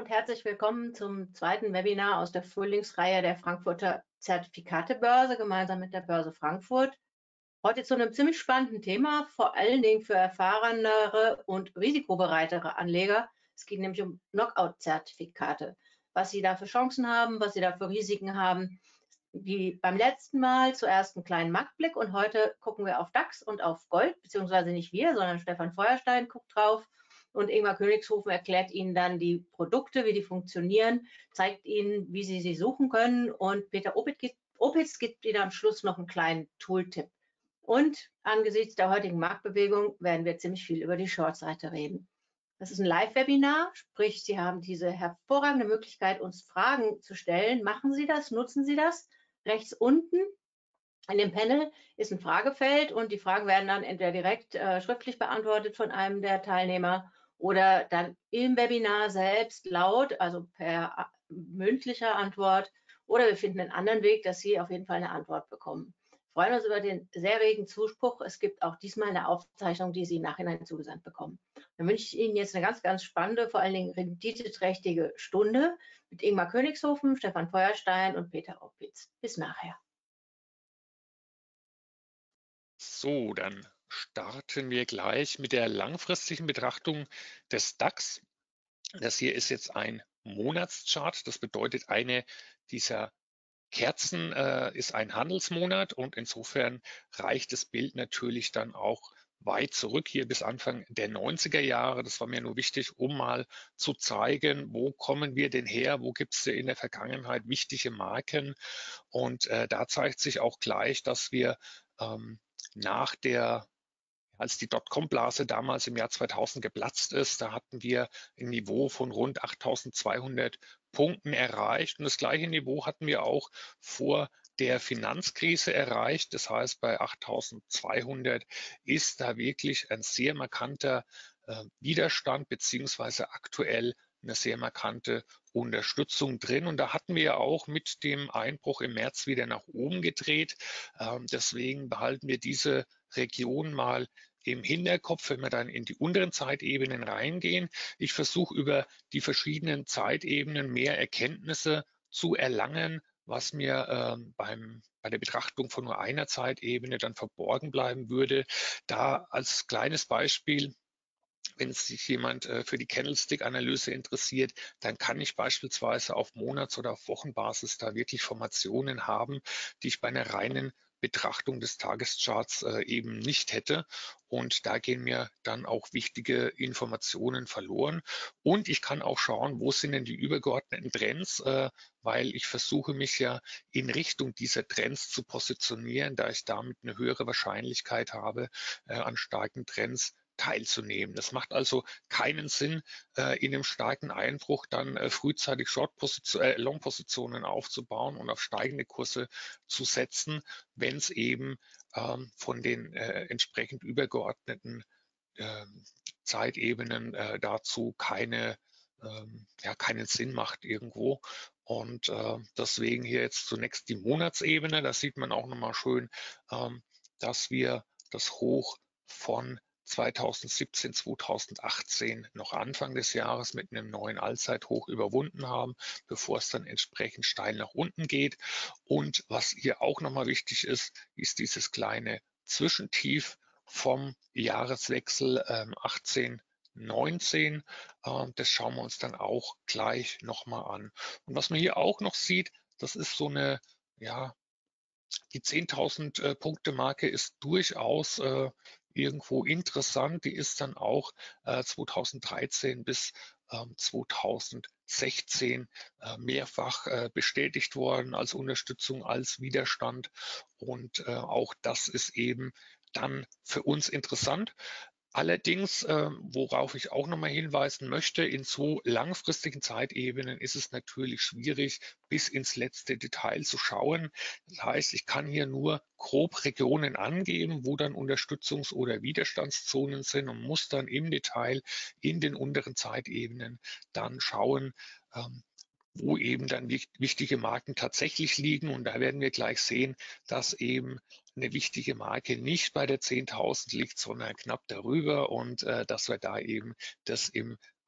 und herzlich willkommen zum zweiten Webinar aus der Frühlingsreihe der Frankfurter Zertifikatebörse gemeinsam mit der Börse Frankfurt. Heute zu einem ziemlich spannenden Thema, vor allen Dingen für erfahrenere und risikobereitere Anleger. Es geht nämlich um Knockout-Zertifikate, was Sie da für Chancen haben, was Sie da für Risiken haben. Wie beim letzten Mal zuerst einen kleinen Marktblick und heute gucken wir auf DAX und auf Gold, beziehungsweise nicht wir, sondern Stefan Feuerstein guckt drauf. Und Ingmar Königshofen erklärt Ihnen dann die Produkte, wie die funktionieren, zeigt Ihnen, wie Sie sie suchen können. Und Peter Opitz gibt Ihnen am Schluss noch einen kleinen Tooltip. Und angesichts der heutigen Marktbewegung werden wir ziemlich viel über die Short-Seite reden. Das ist ein Live-Webinar, sprich, Sie haben diese hervorragende Möglichkeit, uns Fragen zu stellen. Machen Sie das, nutzen Sie das. Rechts unten in dem Panel ist ein Fragefeld und die Fragen werden dann entweder direkt schriftlich beantwortet von einem der Teilnehmer oder dann im Webinar selbst laut, also per mündlicher Antwort, oder wir finden einen anderen Weg, dass Sie auf jeden Fall eine Antwort bekommen. Wir freuen uns über den sehr regen Zuspruch. Es gibt auch diesmal eine Aufzeichnung, die Sie im Nachhinein zugesandt bekommen. Dann wünsche ich Ihnen jetzt eine ganz, ganz spannende, vor allen Dingen renditeträchtige Stunde mit Ingmar Königshofen, Stefan Feuerstein und Peter Opitz. Bis nachher. So, dann starten wir gleich mit der langfristigen Betrachtung des DAX. Das hier ist jetzt ein Monatschart. Das bedeutet, eine dieser Kerzen ist ein Handelsmonat und insofern reicht das Bild natürlich dann auch weit zurück, hier bis Anfang der 90er Jahre. Das war mir nur wichtig, um mal zu zeigen, wo kommen wir denn her, wo gibt es in der Vergangenheit wichtige Marken. Und da zeigt sich auch gleich, dass wir nach der als die Dotcom-Blase damals im Jahr 2000 geplatzt ist, da hatten wir ein Niveau von rund 8.200 Punkten erreicht. Und das gleiche Niveau hatten wir auch vor der Finanzkrise erreicht. Das heißt, bei 8.200 ist da wirklich ein sehr markanter Widerstand beziehungsweise aktuell eine sehr markante Unterstützung drin. Und da hatten wir ja auch mit dem Einbruch im März wieder nach oben gedreht. Deswegen behalten wir diese Region mal im Hinterkopf, wenn wir dann in die unteren Zeitebenen reingehen. Ich versuche über die verschiedenen Zeitebenen mehr Erkenntnisse zu erlangen, was mir bei der Betrachtung von nur einer Zeitebene dann verborgen bleiben würde. Da als kleines Beispiel: Wenn sich jemand für die Candlestick-Analyse interessiert, dann kann ich beispielsweise auf Monats- oder auf Wochenbasis da wirklich Formationen haben, die ich bei einer reinen Betrachtung des Tagescharts eben nicht hätte. Und da gehen mir dann auch wichtige Informationen verloren. Und ich kann auch schauen, wo sind denn die übergeordneten Trends, weil ich versuche mich ja in Richtung dieser Trends zu positionieren, da ich damit eine höhere Wahrscheinlichkeit habe, an starken Trends teilzunehmen. Das macht also keinen Sinn, in einem starken Einbruch dann frühzeitig Long-Positionen aufzubauen und auf steigende Kurse zu setzen, wenn es eben von den entsprechend übergeordneten Zeitebenen dazu keinen Sinn macht irgendwo. Und deswegen hier jetzt zunächst die Monatsebene. Da sieht man auch nochmal schön, dass wir das Hoch von 2017, 2018 noch Anfang des Jahres mit einem neuen Allzeithoch überwunden haben, bevor es dann entsprechend steil nach unten geht. Und was hier auch nochmal wichtig ist, ist dieses kleine Zwischentief vom Jahreswechsel 18, 19. Das schauen wir uns dann auch gleich nochmal an. Und was man hier auch noch sieht, das ist so eine, ja, die 10.000 Punkte Marke ist durchaus irgendwo interessant. Die ist dann auch 2013 bis 2016 mehrfach bestätigt worden als Unterstützung, als Widerstand. Und auch das ist eben dann für uns interessant. Allerdings, worauf ich auch nochmal hinweisen möchte, in so langfristigen Zeitebenen ist es natürlich schwierig, bis ins letzte Detail zu schauen. Das heißt, ich kann hier nur grob Regionen angeben, wo dann Unterstützungs- oder Widerstandszonen sind und muss dann im Detail in den unteren Zeitebenen dann schauen, wo eben dann wichtige Marken tatsächlich liegen. Und da werden wir gleich sehen, dass eben eine wichtige Marke nicht bei der 10.000 liegt, sondern knapp darüber und dass wir da eben das im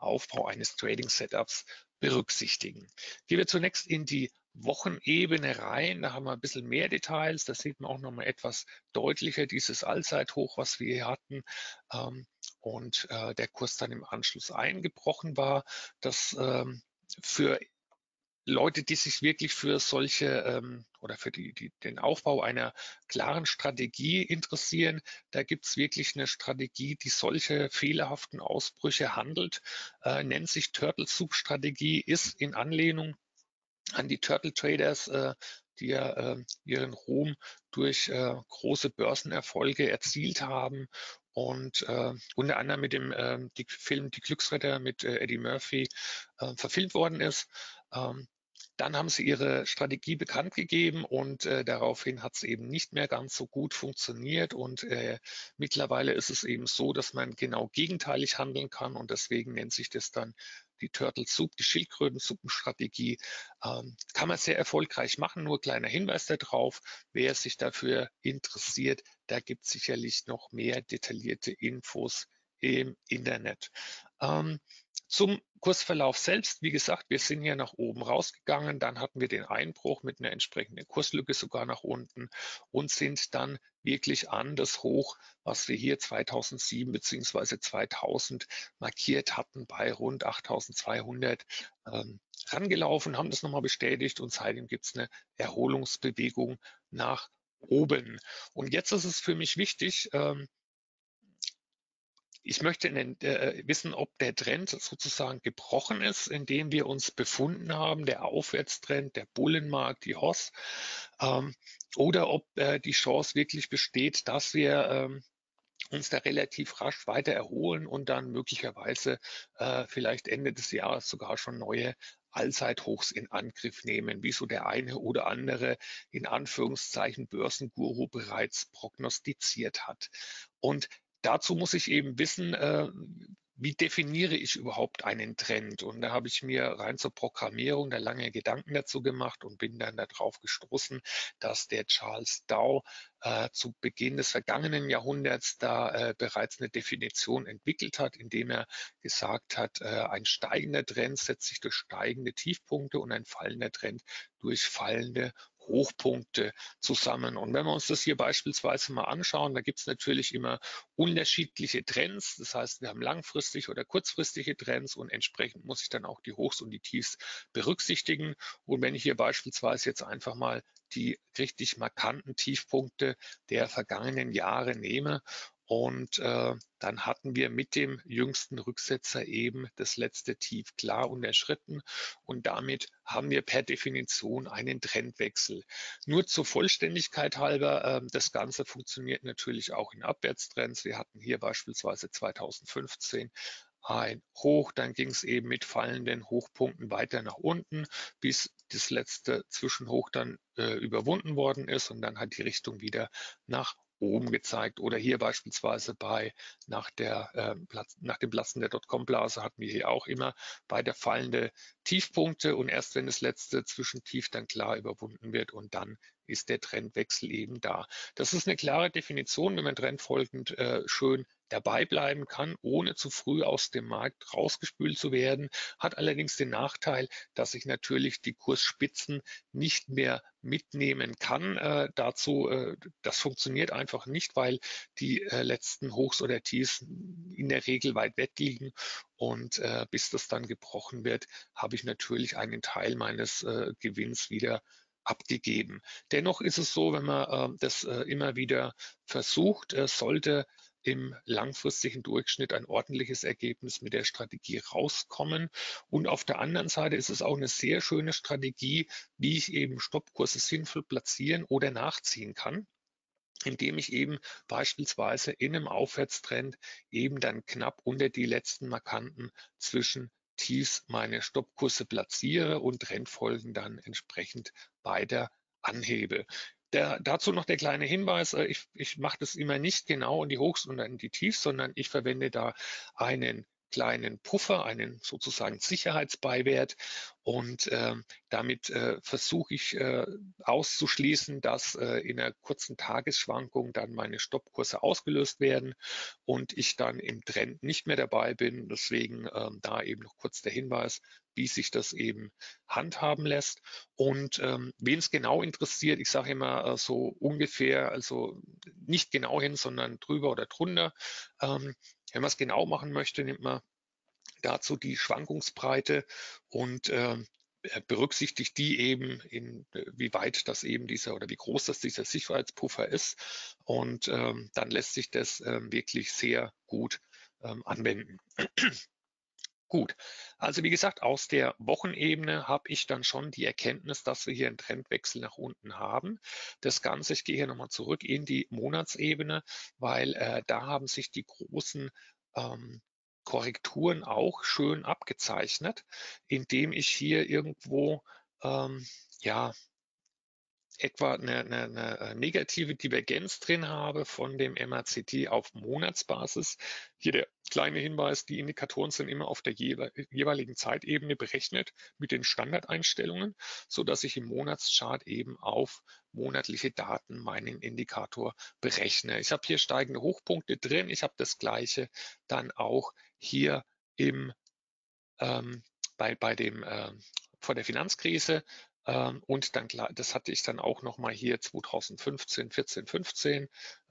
Aufbau eines Trading-Setups berücksichtigen. Gehen wir zunächst in die Wochenebene rein, da haben wir ein bisschen mehr Details, da sieht man auch nochmal etwas deutlicher dieses Allzeithoch, was wir hier hatten, und der Kurs dann im Anschluss eingebrochen war. Das für Leute, die sich wirklich für solche oder für den Aufbau einer klaren Strategie interessieren, da gibt es wirklich eine Strategie, die solche fehlerhaften Ausbrüche handelt, nennt sich Turtle Soup Strategie, ist in Anlehnung an die Turtle Traders, die ja ihren Ruhm durch große Börsenerfolge erzielt haben und unter anderem mit dem Film Die Glücksritter mit Eddie Murphy verfilmt worden ist. Dann haben sie ihre Strategie bekannt gegeben und daraufhin hat es eben nicht mehr ganz so gut funktioniert und mittlerweile ist es eben so, dass man genau gegenteilig handeln kann und deswegen nennt sich das dann die Turtle Soup, die Schildkrötensuppenstrategie. Kann man sehr erfolgreich machen, nur kleiner Hinweis darauf, wer sich dafür interessiert, da gibt es sicherlich noch mehr detaillierte Infos im Internet. Zum Kursverlauf selbst, wie gesagt, wir sind hier nach oben rausgegangen, dann hatten wir den Einbruch mit einer entsprechenden Kurslücke sogar nach unten und sind dann wirklich an das Hoch, was wir hier 2007 bzw. 2000 markiert hatten, bei rund 8200 rangelaufen, haben das nochmal bestätigt und seitdem gibt es eine Erholungsbewegung nach oben. Und jetzt ist es für mich wichtig, ich möchte wissen, ob der Trend sozusagen gebrochen ist, in dem wir uns befunden haben, der Aufwärtstrend, der Bullenmarkt, die Hoss, oder ob die Chance wirklich besteht, dass wir uns da relativ rasch weiter erholen und dann möglicherweise vielleicht Ende des Jahres sogar schon neue Allzeithochs in Angriff nehmen, wie so der eine oder andere in Anführungszeichen Börsenguru bereits prognostiziert hat. Und dazu muss ich eben wissen, wie definiere ich überhaupt einen Trend? Und da habe ich mir rein zur Programmierung da lange Gedanken dazu gemacht und bin dann darauf gestoßen, dass der Charles Dow zu Beginn des vergangenen Jahrhunderts da bereits eine Definition entwickelt hat, indem er gesagt hat, ein steigender Trend setzt sich durch steigende Tiefpunkte und ein fallender Trend durch fallende Hochpunkte zusammen. Und wenn wir uns das hier beispielsweise mal anschauen, da gibt es natürlich immer unterschiedliche Trends. Das heißt, wir haben langfristige oder kurzfristige Trends und entsprechend muss ich dann auch die Hochs und die Tiefs berücksichtigen. Und wenn ich hier beispielsweise jetzt einfach mal die richtig markanten Tiefpunkte der vergangenen Jahre nehme und dann hatten wir mit dem jüngsten Rücksetzer eben das letzte Tief klar unterschritten und damit haben wir per Definition einen Trendwechsel. Nur zur Vollständigkeit halber, das Ganze funktioniert natürlich auch in Abwärtstrends. Wir hatten hier beispielsweise 2015 ein Hoch, dann ging es eben mit fallenden Hochpunkten weiter nach unten, bis das letzte Zwischenhoch dann überwunden worden ist und dann hat die Richtung wieder nach oben gezeigt. Oder hier beispielsweise nach dem Platzen der Dotcom-Blase hatten wir hier auch immer weiter fallende Tiefpunkte und erst wenn das letzte Zwischentief dann klar überwunden wird und dann ist der Trendwechsel eben da. Das ist eine klare Definition, wenn man trendfolgend schön dabei bleiben kann, ohne zu früh aus dem Markt rausgespült zu werden, hat allerdings den Nachteil, dass ich natürlich die Kursspitzen nicht mehr mitnehmen kann. Das funktioniert einfach nicht, weil die letzten Hochs oder Tiefs in der Regel weit weg liegen und bis das dann gebrochen wird, habe ich natürlich einen Teil meines Gewinns wieder abgegeben. Dennoch ist es so, wenn man das immer wieder versucht, sollte im langfristigen Durchschnitt ein ordentliches Ergebnis mit der Strategie rauskommen. Und auf der anderen Seite ist es auch eine sehr schöne Strategie, wie ich eben Stoppkurse sinnvoll platzieren oder nachziehen kann, indem ich eben beispielsweise in einem Aufwärtstrend eben dann knapp unter die letzten markanten Zwischentiefs meine Stoppkurse platziere und Trendfolgen dann entsprechend weiter anhebe. Dazu noch der kleine Hinweis, ich mache das immer nicht genau in die Hochs und in die Tiefs, sondern ich verwende da einen kleinen Puffer, einen sozusagen Sicherheitsbeiwert. Und damit versuche ich auszuschließen, dass in einer kurzen Tagesschwankung dann meine Stoppkurse ausgelöst werden und ich dann im Trend nicht mehr dabei bin. Deswegen da eben noch kurz der Hinweis, wie sich das eben handhaben lässt. Und wen es genau interessiert, ich sage immer so ungefähr, also nicht genau hin, sondern drüber oder drunter. Wenn man es genau machen möchte, nimmt man dazu die Schwankungsbreite und berücksichtigt die eben, wie weit das eben dieser oder wie groß das dieser Sicherheitspuffer ist. Und dann lässt sich das wirklich sehr gut anwenden. Gut, also wie gesagt, aus der Wochenebene habe ich dann schon die Erkenntnis, dass wir hier einen Trendwechsel nach unten haben. Das Ganze, ich gehe hier nochmal zurück in die Monatsebene, weil da haben sich die großen Korrekturen auch schön abgezeichnet, indem ich hier irgendwo ja, etwa eine negative Divergenz drin habe von dem MACD auf Monatsbasis. Hier der kleine Hinweis, die Indikatoren sind immer auf der jeweiligen Zeitebene berechnet mit den Standardeinstellungen, sodass ich im Monatschart eben auf monatliche Daten meinen Indikator berechne. Ich habe hier steigende Hochpunkte drin. Ich habe das gleiche dann auch hier im bei dem vor der Finanzkrise und dann das hatte ich dann auch noch mal hier 2015, 14, 15,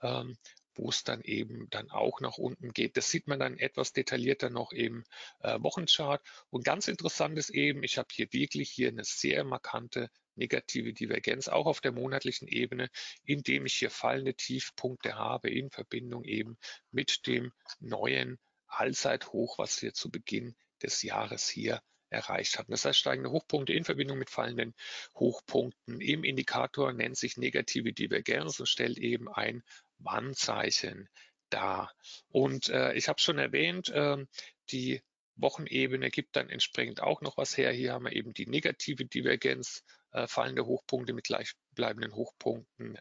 wo es dann eben dann auch nach unten geht. Das sieht man dann etwas detaillierter noch im Wochenchart. Und ganz interessant ist eben, ich habe hier wirklich hier eine sehr markante negative Divergenz, auch auf der monatlichen Ebene, indem ich hier fallende Tiefpunkte habe in Verbindung eben mit dem neuen Allzeithoch, was wir zu Beginn des Jahres hier erreicht hatten. Das heißt, steigende Hochpunkte in Verbindung mit fallenden Hochpunkten im Indikator nennt sich negative Divergenz und stellt eben ein Warnzeichen dar. Und ich habe schon erwähnt, die Wochenebene gibt dann entsprechend auch noch was her. Hier haben wir eben die negative Divergenz, fallende Hochpunkte mit gleichbleibenden Hochpunkten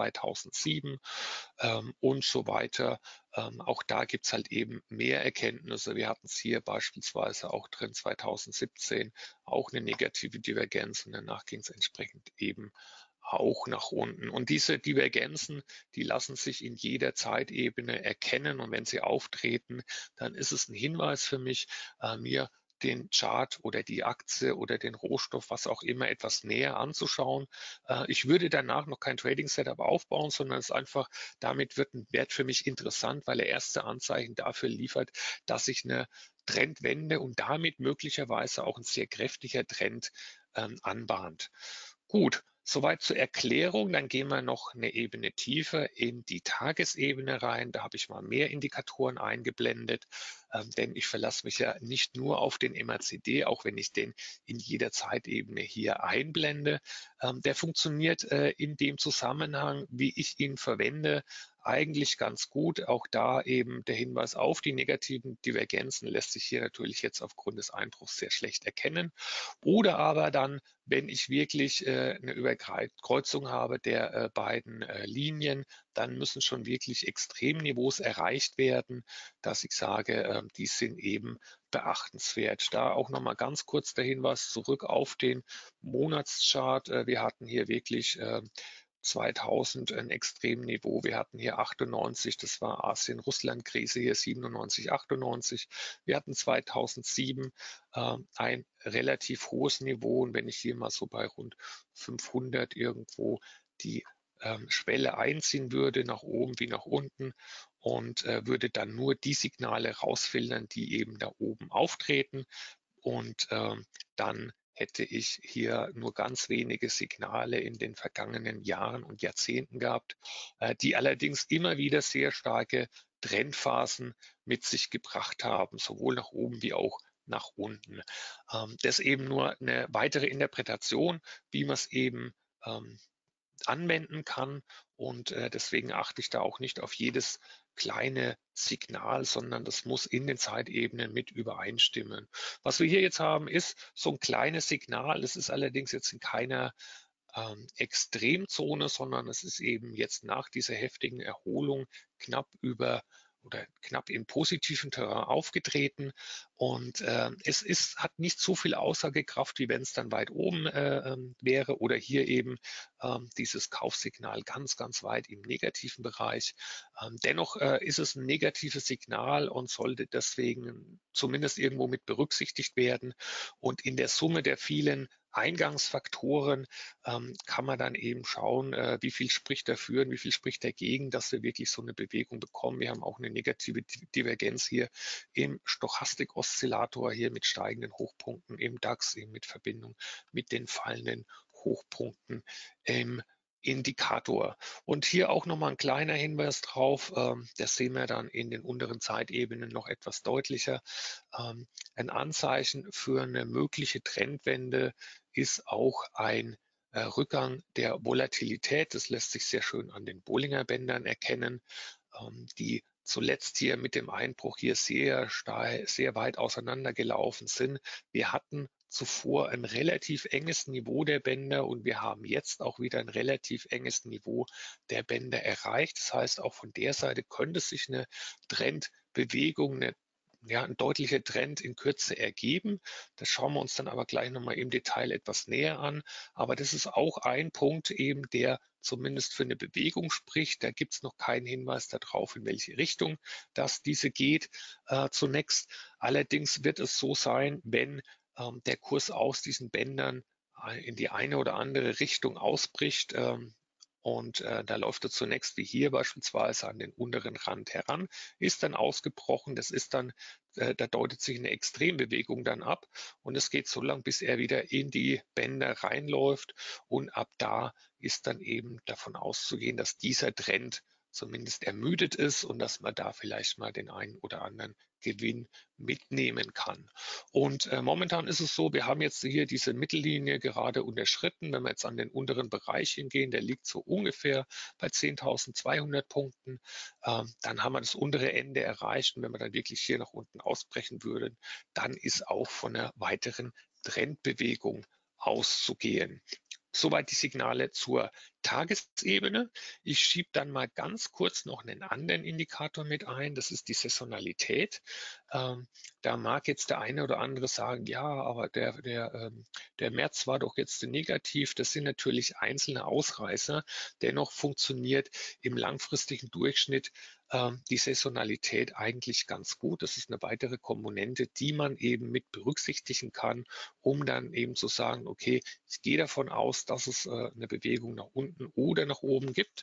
2007 und so weiter. Auch da gibt es halt eben mehr Erkenntnisse. Wir hatten es hier beispielsweise auch drin 2017, auch eine negative Divergenz und danach ging es entsprechend eben auch nach unten. Und diese Divergenzen, die lassen sich in jeder Zeitebene erkennen. Und wenn sie auftreten, dann ist es ein Hinweis für mich, mir den Chart oder die Aktie oder den Rohstoff, was auch immer, etwas näher anzuschauen. Ich würde danach noch kein Trading-Setup aufbauen, sondern es einfach, damit wird ein Wert für mich interessant, weil er erste Anzeichen dafür liefert, dass sich eine Trendwende und damit möglicherweise auch ein sehr kräftiger Trend anbahnt. Gut, soweit zur Erklärung. Dann gehen wir noch eine Ebene tiefer in die Tagesebene rein. Da habe ich mal mehr Indikatoren eingeblendet, denn ich verlasse mich ja nicht nur auf den MACD, auch wenn ich den in jeder Zeitebene hier einblende. Der funktioniert in dem Zusammenhang, wie ich ihn verwende, eigentlich ganz gut. Auch da eben der Hinweis auf die negativen Divergenzen lässt sich hier natürlich jetzt aufgrund des Einbruchs sehr schlecht erkennen. Oder aber dann, wenn ich wirklich eine Überkreuzung habe der beiden Linien, dann müssen schon wirklich Extremniveaus erreicht werden, dass ich sage, die sind eben beachtenswert. Da auch nochmal ganz kurz der Hinweis zurück auf den Monatschart. Wir hatten hier wirklich 2000 ein Extremniveau. Wir hatten hier 98, das war Asien-Russland-Krise, hier 97, 98. Wir hatten 2007 ein relativ hohes Niveau und wenn ich hier mal so bei rund 500 irgendwo die Schwelle einziehen würde, nach oben wie nach unten und würde dann nur die Signale rausfiltern, die eben da oben auftreten und dann hätte ich hier nur ganz wenige Signale in den vergangenen Jahren und Jahrzehnten gehabt, die allerdings immer wieder sehr starke Trendphasen mit sich gebracht haben, sowohl nach oben wie auch nach unten. Das eben nur eine weitere Interpretation, wie man es eben anwenden kann. Und deswegen achte ich da auch nicht auf jedes kleine Signal, sondern das muss in den Zeitebenen mit übereinstimmen. Was wir hier jetzt haben, ist so ein kleines Signal. Das ist allerdings jetzt in keiner Extremzone, sondern es ist eben jetzt nach dieser heftigen Erholung knapp über oder knapp im positiven Terrain aufgetreten und hat nicht so viel Aussagekraft, wie wenn es dann weit oben wäre oder hier eben dieses Kaufsignal ganz weit im negativen Bereich. Dennoch ist es ein negatives Signal und sollte deswegen zumindest irgendwo mit berücksichtigt werden. Und in der Summe der vielen Eingangsfaktoren kann man dann eben schauen, wie viel spricht dafür und wie viel spricht dagegen, dass wir wirklich so eine Bewegung bekommen. Wir haben auch eine negative Divergenz hier im Stochastik-Oszillator, hier mit steigenden Hochpunkten im DAX, eben mit Verbindung mit den fallenden Hochpunkten im Indikator. Und hier auch nochmal ein kleiner Hinweis drauf, das sehen wir dann in den unteren Zeitebenen noch etwas deutlicher. Ein Anzeichen für eine mögliche Trendwende ist auch ein Rückgang der Volatilität. Das lässt sich sehr schön an den Bollinger Bändern erkennen, die zuletzt hier mit dem Einbruch hier sehr weit auseinandergelaufen sind. Wir hatten zuvor ein relativ enges Niveau der Bänder und wir haben jetzt auch wieder ein relativ enges Niveau der Bänder erreicht. Das heißt, auch von der Seite könnte sich eine Trendbewegung, ein deutlicher Trend in Kürze ergeben. Das schauen wir uns dann aber gleich nochmal im Detail etwas näher an. Aber das ist auch ein Punkt eben, der zumindest für eine Bewegung spricht. Da gibt es noch keinen Hinweis darauf, in welche Richtung diese geht zunächst. Allerdings wird es so sein, wenn der Kurs aus diesen Bändern in die eine oder andere Richtung ausbricht, und da läuft er zunächst wie hier beispielsweise an den unteren Rand heran, ist dann ausgebrochen. Das ist dann, da deutet sich eine Extrembewegung dann ab und es geht so lang, bis er wieder in die Bänder reinläuft. Und ab da ist dann eben davon auszugehen, dass dieser Trend zumindest ermüdet ist und dass man da vielleicht mal den einen oder anderen Gewinn mitnehmen kann. Und momentan ist es so, wir haben jetzt hier diese Mittellinie gerade unterschritten. Wenn wir jetzt an den unteren Bereich hingehen, der liegt so ungefähr bei 10.200 Punkten, dann haben wir das untere Ende erreicht. Und wenn wir dann wirklich hier nach unten ausbrechen würden, dann ist auch von einer weiteren Trendbewegung auszugehen. Soweit die Signale zur Tagesebene. Ich schiebe dann mal ganz kurz noch einen anderen Indikator mit ein. Das ist die Saisonalität. Da mag jetzt der eine oder andere sagen, ja, aber der März war doch jetzt negativ. Das sind natürlich einzelne Ausreißer. Dennoch funktioniert im langfristigen Durchschnitt die Saisonalität eigentlich ganz gut. Das ist eine weitere Komponente, die man eben mit berücksichtigen kann, um dann eben zu sagen, okay, ich gehe davon aus, dass es eine Bewegung nach unten oder nach oben gibt.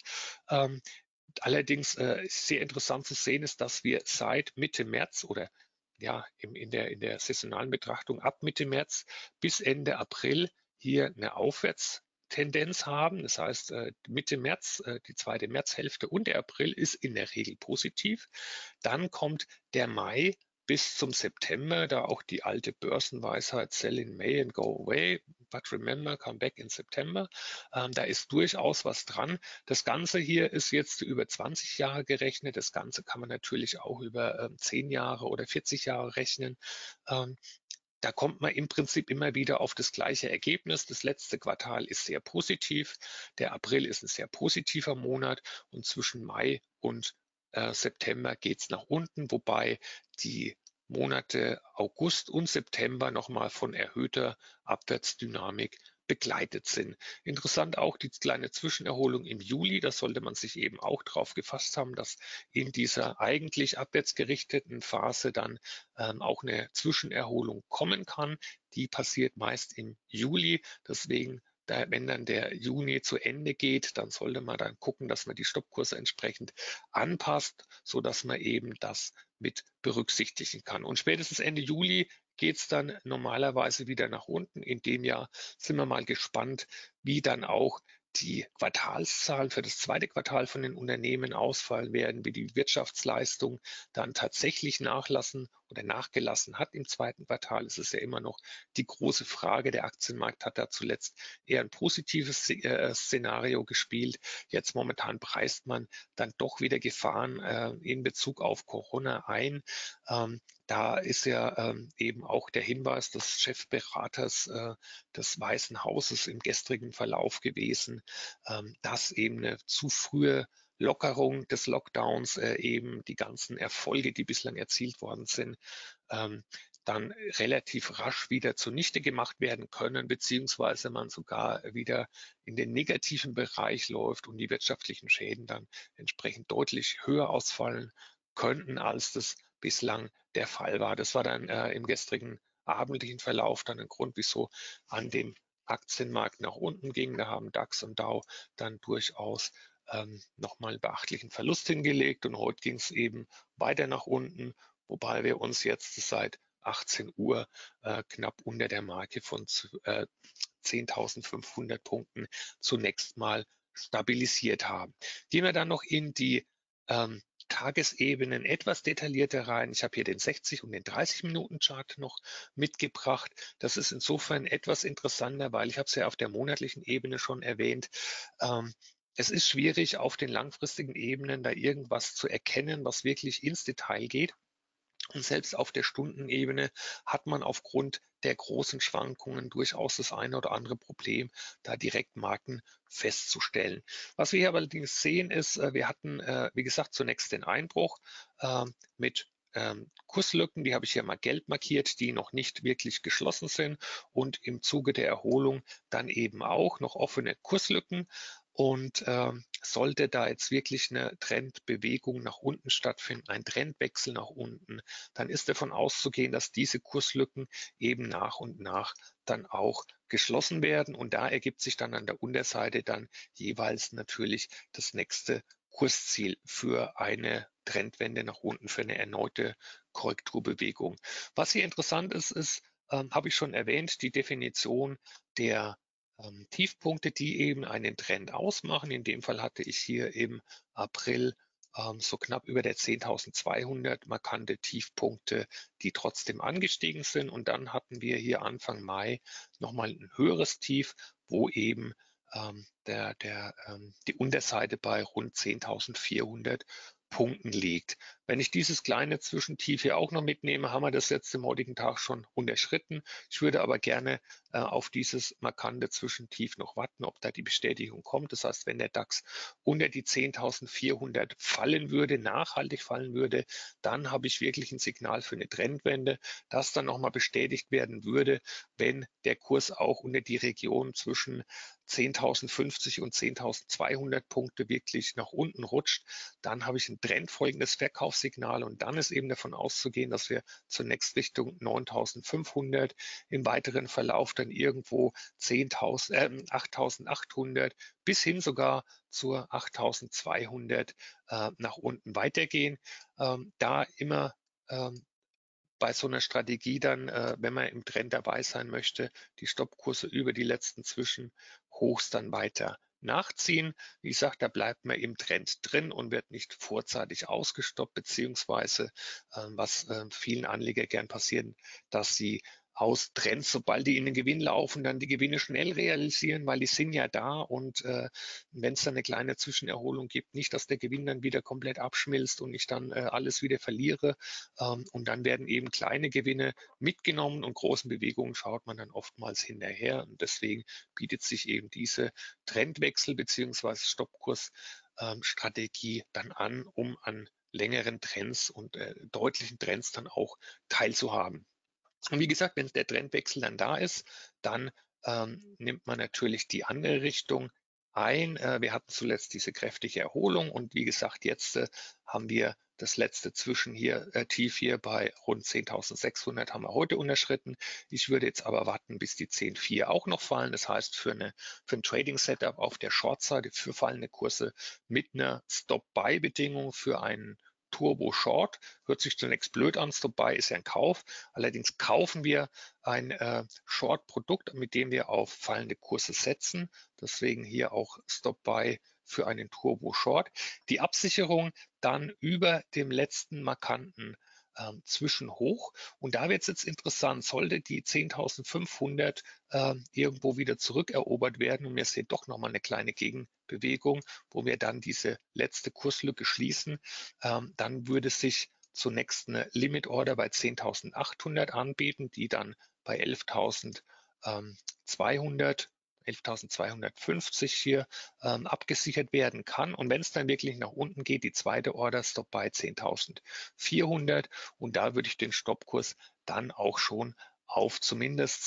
Allerdings sehr interessant zu sehen ist, dass wir seit Mitte März oder ja, in der saisonalen Betrachtung ab Mitte März bis Ende April hier eine Aufwärtstendenz haben. Das heißt, Mitte März, die zweite Märzhälfte und der April ist in der Regel positiv. Dann kommt der Mai bis zum September, da auch die alte Börsenweisheit Sell in May and go away, but remember, come back in September. Da ist durchaus was dran. Das Ganze hier ist jetzt über 20 Jahre gerechnet. Das Ganze kann man natürlich auch über 10 Jahre oder 40 Jahre rechnen. Da kommt man im Prinzip immer wieder auf das gleiche Ergebnis. Das letzte Quartal ist sehr positiv. Der April ist ein sehr positiver Monat und zwischen Mai und September geht es nach unten, wobei die Monate August und September nochmal von erhöhter Abwärtsdynamik begleitet sind. Interessant auch die kleine Zwischenerholung im Juli. Da sollte man sich eben auch drauf gefasst haben, dass in dieser eigentlich abwärts gerichteten Phase dann auch eine Zwischenerholung kommen kann. Die passiert meist im Juli. Deswegen, wenn dann der Juni zu Ende geht, dann sollte man dann gucken, dass man die Stoppkurse entsprechend anpasst, sodass man eben das mit berücksichtigen kann. Und spätestens Ende Juli geht es dann normalerweise wieder nach unten. In dem Jahr sind wir mal gespannt, wie dann auch die Quartalszahlen für das zweite Quartal von den Unternehmen ausfallen werden, wie die Wirtschaftsleistung dann tatsächlich nachlassen oder nachgelassen hat im zweiten Quartal. Es ist ja immer noch die große Frage. Der Aktienmarkt hat da zuletzt eher ein positives Szenario gespielt. Jetzt momentan preist man dann doch wieder Gefahren in Bezug auf Corona ein. Da ist ja eben auch der Hinweis des Chefberaters des Weißen Hauses im gestrigen Verlauf gewesen, dass eben eine zu frühe Lockerung des Lockdowns eben die ganzen Erfolge, die bislang erzielt worden sind, dann relativ rasch wieder zunichte gemacht werden können, beziehungsweise man sogar wieder in den negativen Bereich läuft und die wirtschaftlichen Schäden dann entsprechend deutlich höher ausfallen könnten, als das bislang der Fall war. Das war dann im gestrigen abendlichen Verlauf dann ein Grund, wieso an dem Aktienmarkt nach unten ging. Da haben DAX und Dow dann durchaus nochmal einen beachtlichen Verlust hingelegt und heute ging es eben weiter nach unten, wobei wir uns jetzt seit 18 Uhr knapp unter der Marke von 10.500 Punkten zunächst mal stabilisiert haben. Gehen wir dann noch in die Tagesebenen etwas detaillierter rein. Ich habe hier den 60 und den 30-Minuten-Chart noch mitgebracht. Das ist insofern etwas interessanter, weil ich habe es ja auf der monatlichen Ebene schon erwähnt. Es ist schwierig, auf den langfristigen Ebenen da irgendwas zu erkennen, was wirklich ins Detail geht. Und selbst auf der Stundenebene hat man aufgrund der großen Schwankungen durchaus das eine oder andere Problem, da direkt Marken festzustellen. Was wir hier allerdings sehen ist, wir hatten, wie gesagt, zunächst den Einbruch mit Kurslücken, die habe ich hier mal gelb markiert, die noch nicht wirklich geschlossen sind und im Zuge der Erholung dann eben auch noch offene Kurslücken. Und sollte da jetzt wirklich eine Trendbewegung nach unten stattfinden, ein Trendwechsel nach unten, dann ist davon auszugehen, dass diese Kurslücken eben nach und nach dann auch geschlossen werden. Und da ergibt sich dann an der Unterseite dann jeweils natürlich das nächste Kursziel für eine Trendwende nach unten, für eine erneute Korrekturbewegung. Was hier interessant ist, habe ich schon erwähnt, die Definition der Tiefpunkte, die eben einen Trend ausmachen. In dem Fall hatte ich hier im April so knapp über der 10.200 markante Tiefpunkte, die trotzdem angestiegen sind. Und dann hatten wir hier Anfang Mai nochmal ein höheres Tief, wo eben die Unterseite bei rund 10.400 Punkten liegt. Wenn ich dieses kleine Zwischentief hier auch noch mitnehme, haben wir das jetzt im heutigen Tag schon unterschritten. Ich würde aber gerne auf dieses markante Zwischentief noch warten, ob da die Bestätigung kommt. Das heißt, wenn der DAX unter die 10.400 fallen würde, nachhaltig fallen würde, dann habe ich wirklich ein Signal für eine Trendwende, das dann nochmal bestätigt werden würde, wenn der Kurs auch unter die Region zwischen 10.050 und 10.200 Punkte wirklich nach unten rutscht, dann habe ich ein trendfolgendes Verkaufssignal und dann ist eben davon auszugehen, dass wir zunächst Richtung 9.500, im weiteren Verlauf dann irgendwo 8.800 bis hin sogar zur 8.200 nach unten weitergehen. Da immer bei so einer Strategie dann, wenn man im Trend dabei sein möchte, die Stoppkurse über die letzten Zwischenhochs dann weiter nachziehen. Wie gesagt, da bleibt man im Trend drin und wird nicht vorzeitig ausgestoppt, beziehungsweise was vielen Anleger gern passiert, dass sie aus Trends, sobald die in den Gewinn laufen, dann die Gewinne schnell realisieren, weil die sind ja da und wenn es dann eine kleine Zwischenerholung gibt, nicht, dass der Gewinn dann wieder komplett abschmilzt und ich dann alles wieder verliere und dann werden eben kleine Gewinne mitgenommen und großen Bewegungen schaut man dann oftmals hinterher und deswegen bietet sich eben diese Trendwechsel bzw. Stoppkursstrategie dann an, um an längeren Trends und deutlichen Trends dann auch teilzuhaben. Und wie gesagt, wenn der Trendwechsel dann da ist, dann nimmt man natürlich die andere Richtung ein. Wir hatten zuletzt diese kräftige Erholung und wie gesagt, jetzt haben wir das letzte Tief hier bei rund 10.600 haben wir heute unterschritten. Ich würde jetzt aber warten, bis die 10.4 auch noch fallen. Das heißt, für ein Trading-Setup auf der Short-Seite für fallende Kurse mit einer Stop-Buy-Bedingung für einen Turbo Short. Hört sich zunächst blöd an, Stop-Buy ist ja ein Kauf. Allerdings kaufen wir ein Short-Produkt, mit dem wir auf fallende Kurse setzen. Deswegen hier auch Stop-Buy für einen Turbo Short. Die Absicherung dann über dem letzten markanten Zwischenhoch. Und da wird es jetzt interessant, sollte die 10.500 irgendwo wieder zurückerobert werden und wir sehen doch nochmal eine kleine Gegenbewegung, wo wir dann diese letzte Kurslücke schließen, dann würde sich zunächst eine Limit Order bei 10.800 anbieten, die dann bei 11.200 11.250 hier abgesichert werden kann. Und wenn es dann wirklich nach unten geht, die zweite Order Stop bei 10.400 und da würde ich den Stoppkurs dann auch schon auf zumindest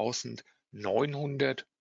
10.900,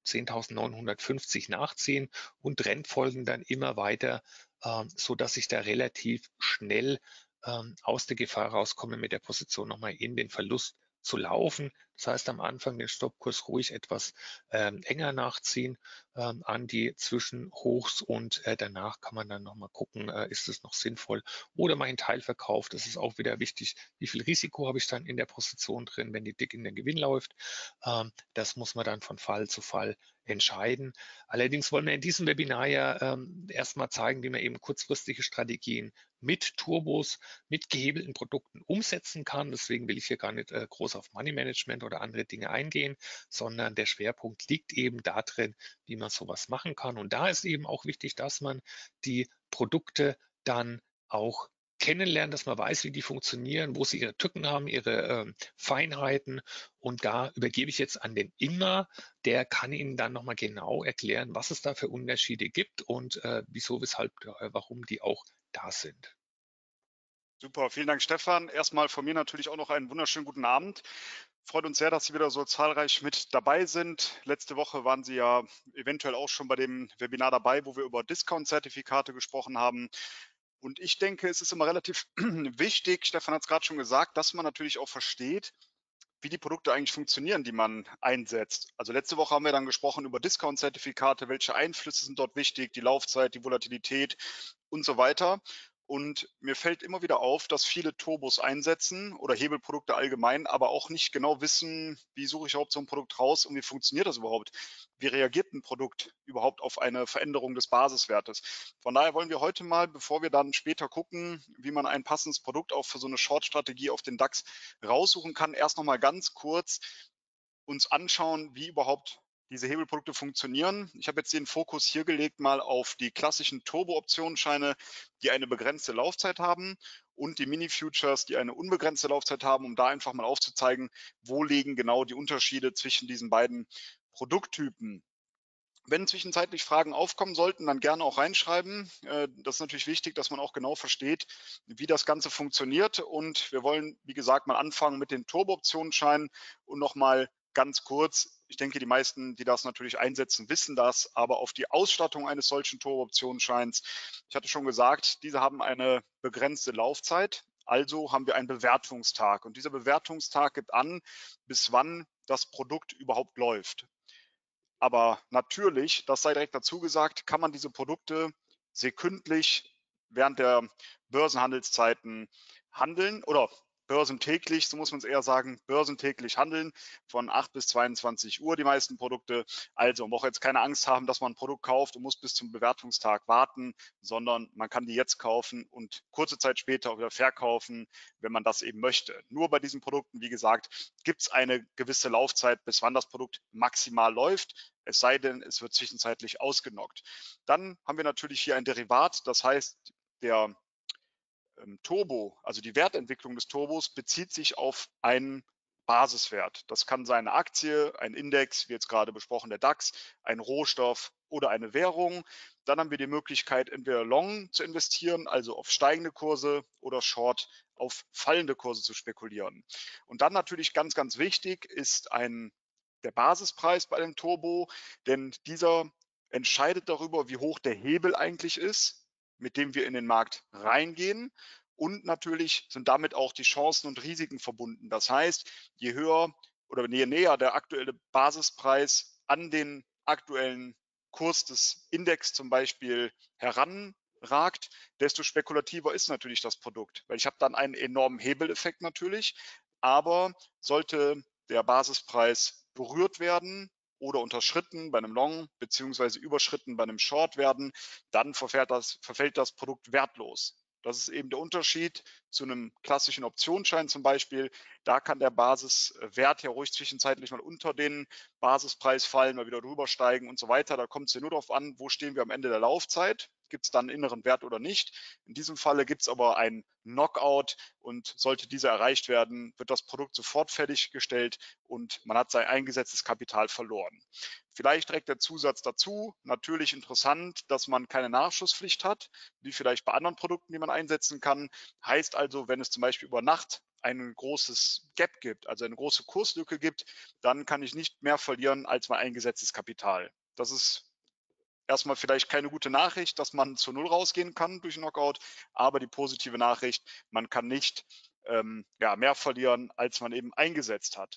10.950 nachziehen und Trendfolgen dann immer weiter, so dass ich da relativ schnell aus der Gefahr rauskomme, mit der Position nochmal in den Verlust zu laufen. Das heißt, am Anfang den Stoppkurs ruhig etwas enger nachziehen an die Zwischenhochs und danach kann man dann nochmal gucken, ist es noch sinnvoll oder mal einen Teilverkauf. Das ist auch wieder wichtig, wie viel Risiko habe ich dann in der Position drin, wenn die dick in den Gewinn läuft. Das muss man dann von Fall zu Fall entscheiden. Allerdings wollen wir in diesem Webinar ja erstmal zeigen, wie man eben kurzfristige Strategien mit Turbos, mit gehebelten Produkten umsetzen kann. Deswegen will ich hier gar nicht groß auf Money Management oder andere Dinge eingehen, sondern der Schwerpunkt liegt eben darin, wie man sowas machen kann. Und da ist eben auch wichtig, dass man die Produkte dann auch kennenlernen, dass man weiß, wie die funktionieren, wo sie ihre Tücken haben, ihre Feinheiten. Und da übergebe ich jetzt an den Ingmar, der kann Ihnen dann nochmal genau erklären, was es da für Unterschiede gibt und wieso, weshalb, warum die auch da sind. Super, vielen Dank, Stefan. Erstmal von mir natürlich auch noch einen wunderschönen guten Abend. Freut uns sehr, dass Sie wieder so zahlreich mit dabei sind. Letzte Woche waren Sie ja eventuell auch schon bei dem Webinar dabei, wo wir über Discount-Zertifikate gesprochen haben. Und ich denke, es ist immer relativ wichtig, Stefan hat es gerade schon gesagt, dass man natürlich auch versteht, wie die Produkte eigentlich funktionieren, die man einsetzt. Also letzte Woche haben wir dann gesprochen über Discount-Zertifikate, welche Einflüsse sind dort wichtig, die Laufzeit, die Volatilität und so weiter. Und mir fällt immer wieder auf, dass viele Turbos einsetzen oder Hebelprodukte allgemein, aber auch nicht genau wissen, wie suche ich überhaupt so ein Produkt raus und wie funktioniert das überhaupt? Wie reagiert ein Produkt überhaupt auf eine Veränderung des Basiswertes? Von daher wollen wir heute mal, bevor wir dann später gucken, wie man ein passendes Produkt auch für so eine Short-Strategie auf den DAX raussuchen kann, erst noch mal ganz kurz uns anschauen, wie überhaupt diese Hebelprodukte funktionieren. Ich habe jetzt den Fokus hier gelegt mal auf die klassischen Turbo-Optionsscheine, die eine begrenzte Laufzeit haben und die Mini-Futures, die eine unbegrenzte Laufzeit haben, um da einfach mal aufzuzeigen, wo liegen genau die Unterschiede zwischen diesen beiden Produkttypen. Wenn zwischenzeitlich Fragen aufkommen sollten, dann gerne auch reinschreiben. Das ist natürlich wichtig, dass man auch genau versteht, wie das Ganze funktioniert. Und wir wollen, wie gesagt, mal anfangen mit den Turbo-Optionsscheinen und nochmal ganz kurz. Ich denke, die meisten, die das natürlich einsetzen, wissen das, aber auf die Ausstattung eines solchen Turbo-Optionsscheins. Ich hatte schon gesagt, diese haben eine begrenzte Laufzeit. Also haben wir einen Bewertungstag. Und dieser Bewertungstag gibt an, bis wann das Produkt überhaupt läuft. Aber natürlich, das sei direkt dazu gesagt, kann man diese Produkte sekündlich während der Börsenhandelszeiten handeln oder börsentäglich, so muss man es eher sagen, börsentäglich handeln von 8 bis 22 Uhr die meisten Produkte. Also man braucht jetzt keine Angst haben, dass man ein Produkt kauft und muss bis zum Bewertungstag warten, sondern man kann die jetzt kaufen und kurze Zeit später auch wieder verkaufen, wenn man das eben möchte. Nur bei diesen Produkten, wie gesagt, gibt es eine gewisse Laufzeit, bis wann das Produkt maximal läuft. Es sei denn, es wird zwischenzeitlich ausgenockt. Dann haben wir natürlich hier ein Derivat, das heißt, der Turbo, also die Wertentwicklung des Turbos, bezieht sich auf einen Basiswert. Das kann sein eine Aktie, ein Index, wie jetzt gerade besprochen der DAX, ein Rohstoff oder eine Währung. Dann haben wir die Möglichkeit, entweder Long zu investieren, also auf steigende Kurse, oder Short auf fallende Kurse zu spekulieren. Und dann natürlich ganz, ganz wichtig ist der Basispreis bei dem Turbo, denn dieser entscheidet darüber, wie hoch der Hebel eigentlich ist, mit dem wir in den Markt reingehen. Und natürlich sind damit auch die Chancen und Risiken verbunden. Das heißt, je höher oder je näher der aktuelle Basispreis an den aktuellen Kurs des Index zum Beispiel heranragt, desto spekulativer ist natürlich das Produkt, weil ich habe dann einen enormen Hebeleffekt natürlich. Aber sollte der Basispreis berührt werden oder unterschritten bei einem Long beziehungsweise überschritten bei einem Short werden, dann verfällt das Produkt wertlos. Das ist eben der Unterschied zu einem klassischen Optionsschein zum Beispiel. Da kann der Basiswert ja ruhig zwischenzeitlich mal unter den Basispreis fallen, mal wieder drüber steigen und so weiter. Da kommt es ja nur darauf an, wo stehen wir am Ende der Laufzeit. Gibt es dann einen inneren Wert oder nicht? In diesem Falle gibt es aber einen Knockout und sollte dieser erreicht werden, wird das Produkt sofort fertiggestellt und man hat sein eingesetztes Kapital verloren. Vielleicht direkt der Zusatz dazu, natürlich interessant, dass man keine Nachschusspflicht hat, wie vielleicht bei anderen Produkten, die man einsetzen kann. Heißt also, wenn es zum Beispiel über Nacht ein großes Gap gibt, also eine große Kurslücke gibt, dann kann ich nicht mehr verlieren als mein eingesetztes Kapital. Das ist erstmal vielleicht keine gute Nachricht, dass man zu Null rausgehen kann durch Knockout, aber die positive Nachricht, man kann nicht mehr verlieren, als man eben eingesetzt hat.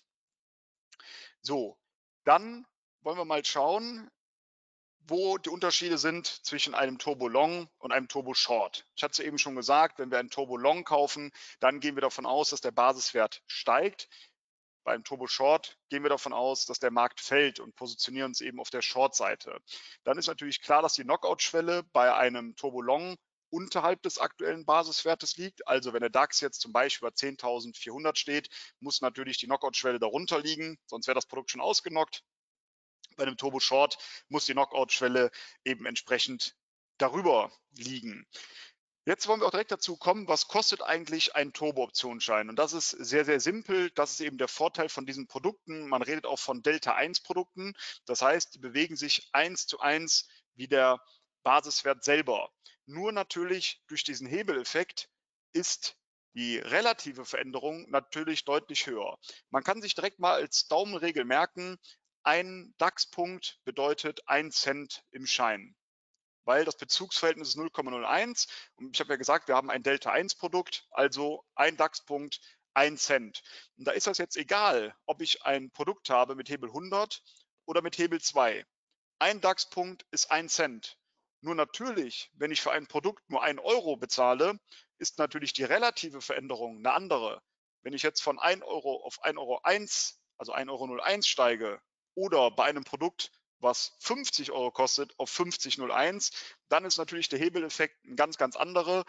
So, dann wollen wir mal schauen, wo die Unterschiede sind zwischen einem Turbo Long und einem Turbo Short. Ich hatte es eben schon gesagt, wenn wir einen Turbo Long kaufen, dann gehen wir davon aus, dass der Basiswert steigt. Beim Turbo Short gehen wir davon aus, dass der Markt fällt und positionieren uns eben auf der Short-Seite. Dann ist natürlich klar, dass die Knockout-Schwelle bei einem Turbo Long unterhalb des aktuellen Basiswertes liegt. Also wenn der DAX jetzt zum Beispiel bei 10.400 steht, muss natürlich die Knockout-Schwelle darunter liegen, sonst wäre das Produkt schon ausgenockt. Bei einem Turbo Short muss die Knockout-Schwelle eben entsprechend darüber liegen. Jetzt wollen wir auch direkt dazu kommen, was kostet eigentlich ein Turbo-Optionsschein? Und das ist sehr, sehr simpel. Das ist eben der Vorteil von diesen Produkten. Man redet auch von Delta-1-Produkten. Das heißt, die bewegen sich 1:1 wie der Basiswert selber. Nur natürlich durch diesen Hebeleffekt ist die relative Veränderung natürlich deutlich höher. Man kann sich direkt mal als Daumenregel merken, ein DAX-Punkt bedeutet 1 Cent im Schein, weil das Bezugsverhältnis ist 0,01 und ich habe ja gesagt, wir haben ein Delta-1-Produkt, also ein DAX-Punkt, 1 Cent. Und da ist das jetzt egal, ob ich ein Produkt habe mit Hebel 100 oder mit Hebel 2. Ein DAX-Punkt ist 1 Cent. Nur natürlich, wenn ich für ein Produkt nur 1 Euro bezahle, ist natürlich die relative Veränderung eine andere. Wenn ich jetzt von 1 Euro auf 1,01 Euro, also 1,01 Euro steige, oder bei einem Produkt, was 50 Euro kostet, auf 50,01, dann ist natürlich der Hebeleffekt ein ganz anderer,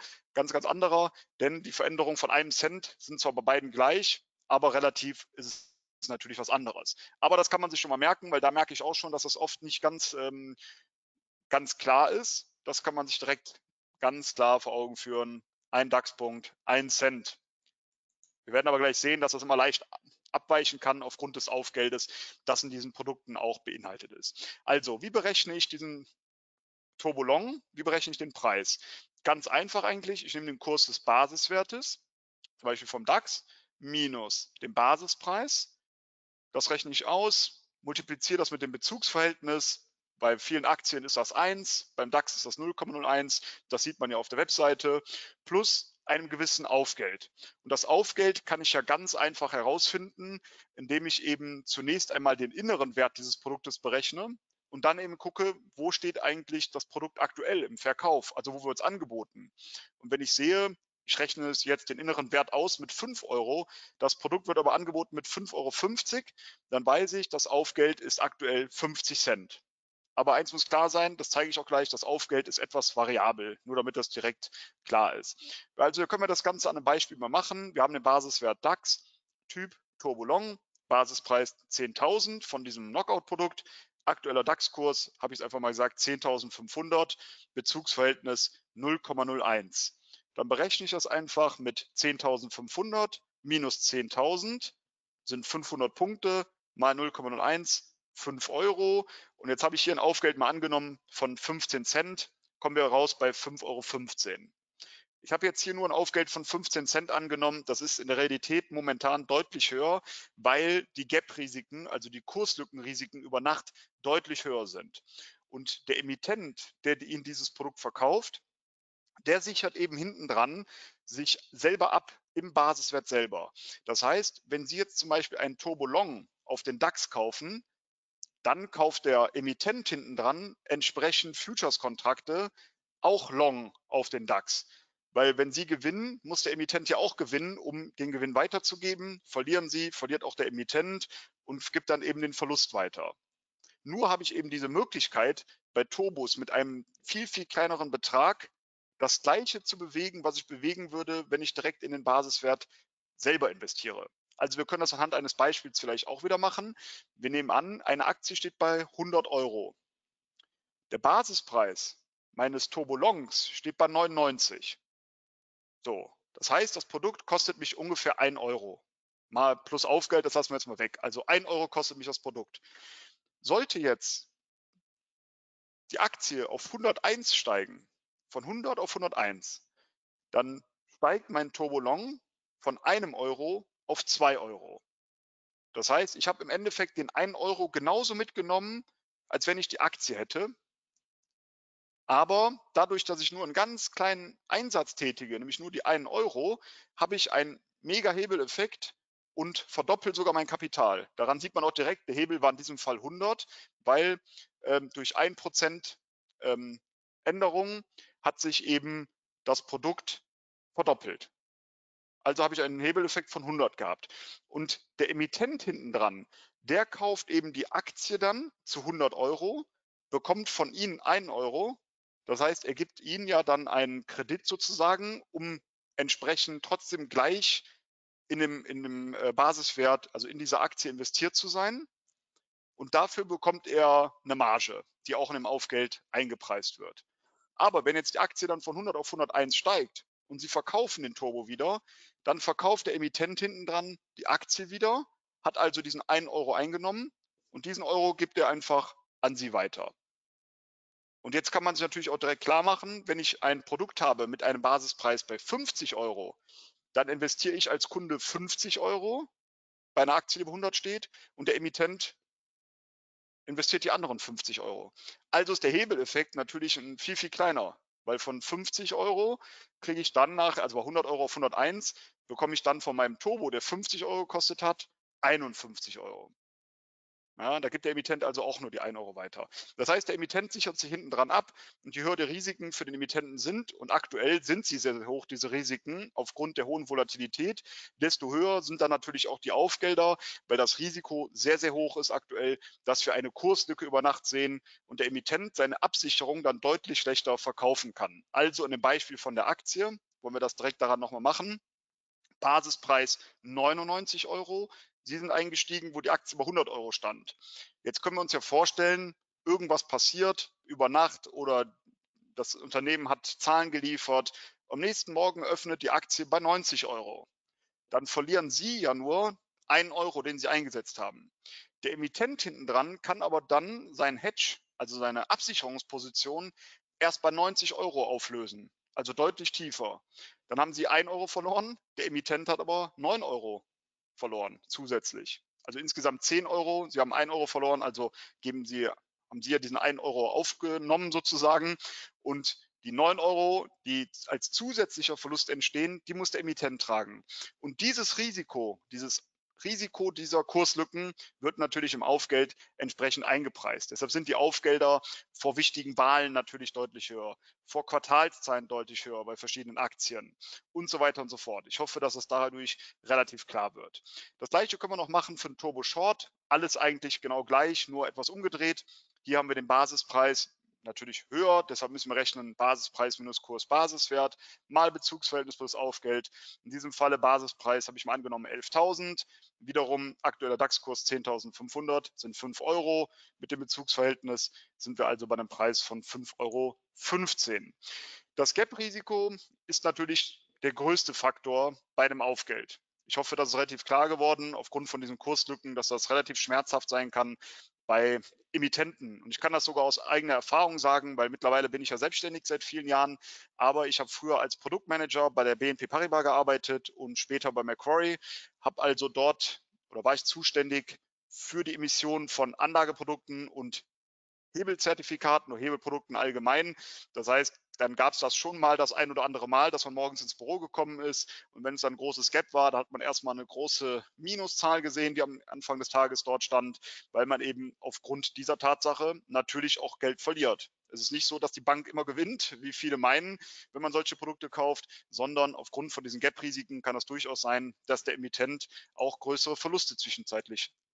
denn die Veränderung von 1 Cent sind zwar bei beiden gleich, aber relativ ist es natürlich was anderes. Aber das kann man sich schon mal merken, weil da merke ich auch schon, dass das oft nicht ganz klar ist. Das kann man sich direkt ganz klar vor Augen führen. Ein DAX-Punkt, 1 Cent. Wir werden aber gleich sehen, dass das immer leicht abweichen kann aufgrund des Aufgeldes, das in diesen Produkten auch beinhaltet ist. Also, wie berechne ich diesen Turbo Long? Wie berechne ich den Preis? Ganz einfach eigentlich. Ich nehme den Kurs des Basiswertes, zum Beispiel vom DAX, minus den Basispreis. Das rechne ich aus, multipliziere das mit dem Bezugsverhältnis. Bei vielen Aktien ist das 1, beim DAX ist das 0,01, das sieht man ja auf der Webseite, plus einem gewissen Aufgeld. Und das Aufgeld kann ich ja ganz einfach herausfinden, indem ich eben zunächst einmal den inneren Wert dieses Produktes berechne und dann eben gucke, wo steht eigentlich das Produkt aktuell im Verkauf, also wo wird es angeboten. Und wenn ich sehe, ich rechne es jetzt den inneren Wert aus mit 5 Euro, das Produkt wird aber angeboten mit 5,50 Euro, dann weiß ich, das Aufgeld ist aktuell 50 Cent. Aber eins muss klar sein, das zeige ich auch gleich, das Aufgeld ist etwas variabel, nur damit das direkt klar ist. Also können wir das Ganze an einem Beispiel mal machen. Wir haben den Basiswert DAX, Typ Turbo Long, Basispreis 10.000 von diesem Knockout-Produkt. Aktueller DAX-Kurs, habe ich es einfach mal gesagt, 10.500, Bezugsverhältnis 0,01. Dann berechne ich das einfach mit 10.500 minus 10.000 sind 500 Punkte mal 0,01, 5 Euro. Und jetzt habe ich hier ein Aufgeld mal angenommen von 15 Cent, kommen wir raus bei 5,15 Euro. Ich habe jetzt hier nur ein Aufgeld von 15 Cent angenommen. Das ist in der Realität momentan deutlich höher, weil die Gap-Risiken, also die Kurslückenrisiken über Nacht deutlich höher sind. Und der Emittent, der Ihnen dieses Produkt verkauft, der sichert eben hinten dran sich selber ab im Basiswert selber. Das heißt, wenn Sie jetzt zum Beispiel einen Turbo Long auf den DAX kaufen, dann kauft der Emittent hinten dran entsprechend Futures-Kontrakte auch long auf den DAX. Weil wenn Sie gewinnen, muss der Emittent ja auch gewinnen, um den Gewinn weiterzugeben. Verlieren Sie, verliert auch der Emittent und gibt dann eben den Verlust weiter. Nur habe ich eben diese Möglichkeit, bei Turbos mit einem viel kleineren Betrag das Gleiche zu bewegen, was ich bewegen würde, wenn ich direkt in den Basiswert selber investiere. Also wir können das anhand eines Beispiels vielleicht auch wieder machen. Wir nehmen an, eine Aktie steht bei 100 Euro. Der Basispreis meines Turbolongs steht bei 99. So, das heißt, das Produkt kostet mich ungefähr 1 Euro. Mal plus Aufgeld, das lassen wir jetzt mal weg. Also 1 Euro kostet mich das Produkt. Sollte jetzt die Aktie auf 101 steigen, von 100 auf 101, dann steigt mein Turbolong von 1 Euro auf 2 Euro. Das heißt, ich habe im Endeffekt den 1 Euro genauso mitgenommen, als wenn ich die Aktie hätte. Aber dadurch, dass ich nur einen ganz kleinen Einsatz tätige, nämlich nur die 1 Euro, habe ich einen mega Hebeleffekt und verdoppelt sogar mein Kapital. Daran sieht man auch direkt, der Hebel war in diesem Fall 100, weil durch 1% Änderung hat sich eben das Produkt verdoppelt. Also habe ich einen Hebeleffekt von 100 gehabt. Und der Emittent hinten dran, der kauft eben die Aktie dann zu 100 Euro, bekommt von Ihnen 1 Euro. Das heißt, er gibt Ihnen ja dann einen Kredit sozusagen, um entsprechend trotzdem gleich in dem Basiswert, also in dieser Aktie investiert zu sein. Und dafür bekommt er eine Marge, die auch in dem Aufgeld eingepreist wird. Aber wenn jetzt die Aktie dann von 100 auf 101 steigt und Sie verkaufen den Turbo wieder, dann verkauft der Emittent hinten dran die Aktie wieder, hat also diesen 1 Euro eingenommen und diesen Euro gibt er einfach an Sie weiter. Und jetzt kann man sich natürlich auch direkt klar machen, wenn ich ein Produkt habe mit einem Basispreis bei 50 Euro, dann investiere ich als Kunde 50 Euro bei einer Aktie, die bei 100 steht und der Emittent investiert die anderen 50 Euro. Also ist der Hebeleffekt natürlich viel, viel kleiner, weil von 50 Euro kriege ich dann also bei 100 Euro auf 101, bekomme ich dann von meinem Turbo, der 50 Euro gekostet hat, 51 Euro. Ja, da gibt der Emittent also auch nur die 1 Euro weiter. Das heißt, der Emittent sichert sich hinten dran ab und je höher die Risiken für den Emittenten sind, und aktuell sind sie sehr, sehr hoch, diese Risiken, aufgrund der hohen Volatilität, desto höher sind dann natürlich auch die Aufgelder, weil das Risiko sehr, sehr hoch ist aktuell, dass wir eine Kurslücke über Nacht sehen und der Emittent seine Absicherung dann deutlich schlechter verkaufen kann. Also in dem Beispiel von der Aktie, wollen wir das direkt daran nochmal machen. Basispreis 99 Euro. Sie sind eingestiegen, wo die Aktie bei 100 Euro stand. Jetzt können wir uns ja vorstellen, irgendwas passiert über Nacht oder das Unternehmen hat Zahlen geliefert. Am nächsten Morgen öffnet die Aktie bei 90 Euro. Dann verlieren Sie ja nur 1 Euro, den Sie eingesetzt haben. Der Emittent hinten dran kann aber dann sein Hedge, also seine Absicherungsposition, erst bei 90 Euro auflösen, also deutlich tiefer. Dann haben Sie 1 Euro verloren, der Emittent hat aber 9 Euro verloren zusätzlich. Also insgesamt 10 Euro, Sie haben 1 Euro verloren, also haben Sie ja diesen 1 Euro aufgenommen sozusagen und die 9 Euro, die als zusätzlicher Verlust entstehen, die muss der Emittent tragen. Und dieses Risiko dieser Kurslücken wird natürlich im Aufgeld entsprechend eingepreist. Deshalb sind die Aufgelder vor wichtigen Wahlen natürlich deutlich höher, vor Quartalszahlen deutlich höher bei verschiedenen Aktien und so weiter und so fort. Ich hoffe, dass es dadurch relativ klar wird. Das gleiche können wir noch machen für den Turbo Short. Alles eigentlich genau gleich, nur etwas umgedreht. Hier haben wir den Basispreis natürlich höher, deshalb müssen wir rechnen Basispreis minus Kurs Basiswert mal Bezugsverhältnis plus Aufgeld. In diesem Falle Basispreis habe ich mal angenommen 11.000, wiederum aktueller DAX-Kurs 10.500 sind 5 Euro. Mit dem Bezugsverhältnis sind wir also bei einem Preis von 5,15 Euro. Das Gap-Risiko ist natürlich der größte Faktor bei dem Aufgeld. Ich hoffe, das ist relativ klar geworden, aufgrund von diesen Kurslücken, dass das relativ schmerzhaft sein kann bei Emittenten. Und ich kann das sogar aus eigener Erfahrung sagen, weil mittlerweile bin ich ja selbstständig seit vielen Jahren, aber ich habe früher als Produktmanager bei der BNP Paribas gearbeitet und später bei Macquarie, habe also dort oder war ich zuständig für die Emission von Anlageprodukten und Hebelzertifikaten oder Hebelprodukten allgemein. Das heißt, dann gab es das schon mal das ein oder andere Mal, dass man morgens ins Büro gekommen ist und wenn es dann ein großes Gap war, da hat man erstmal eine große Minuszahl gesehen, die am Anfang des Tages dort stand, weil man eben aufgrund dieser Tatsache natürlich auch Geld verliert. Es ist nicht so, dass die Bank immer gewinnt, wie viele meinen, wenn man solche Produkte kauft, sondern aufgrund von diesen Gap-Risiken kann es durchaus sein, dass der Emittent auch größere Verluste zwischenzeitlich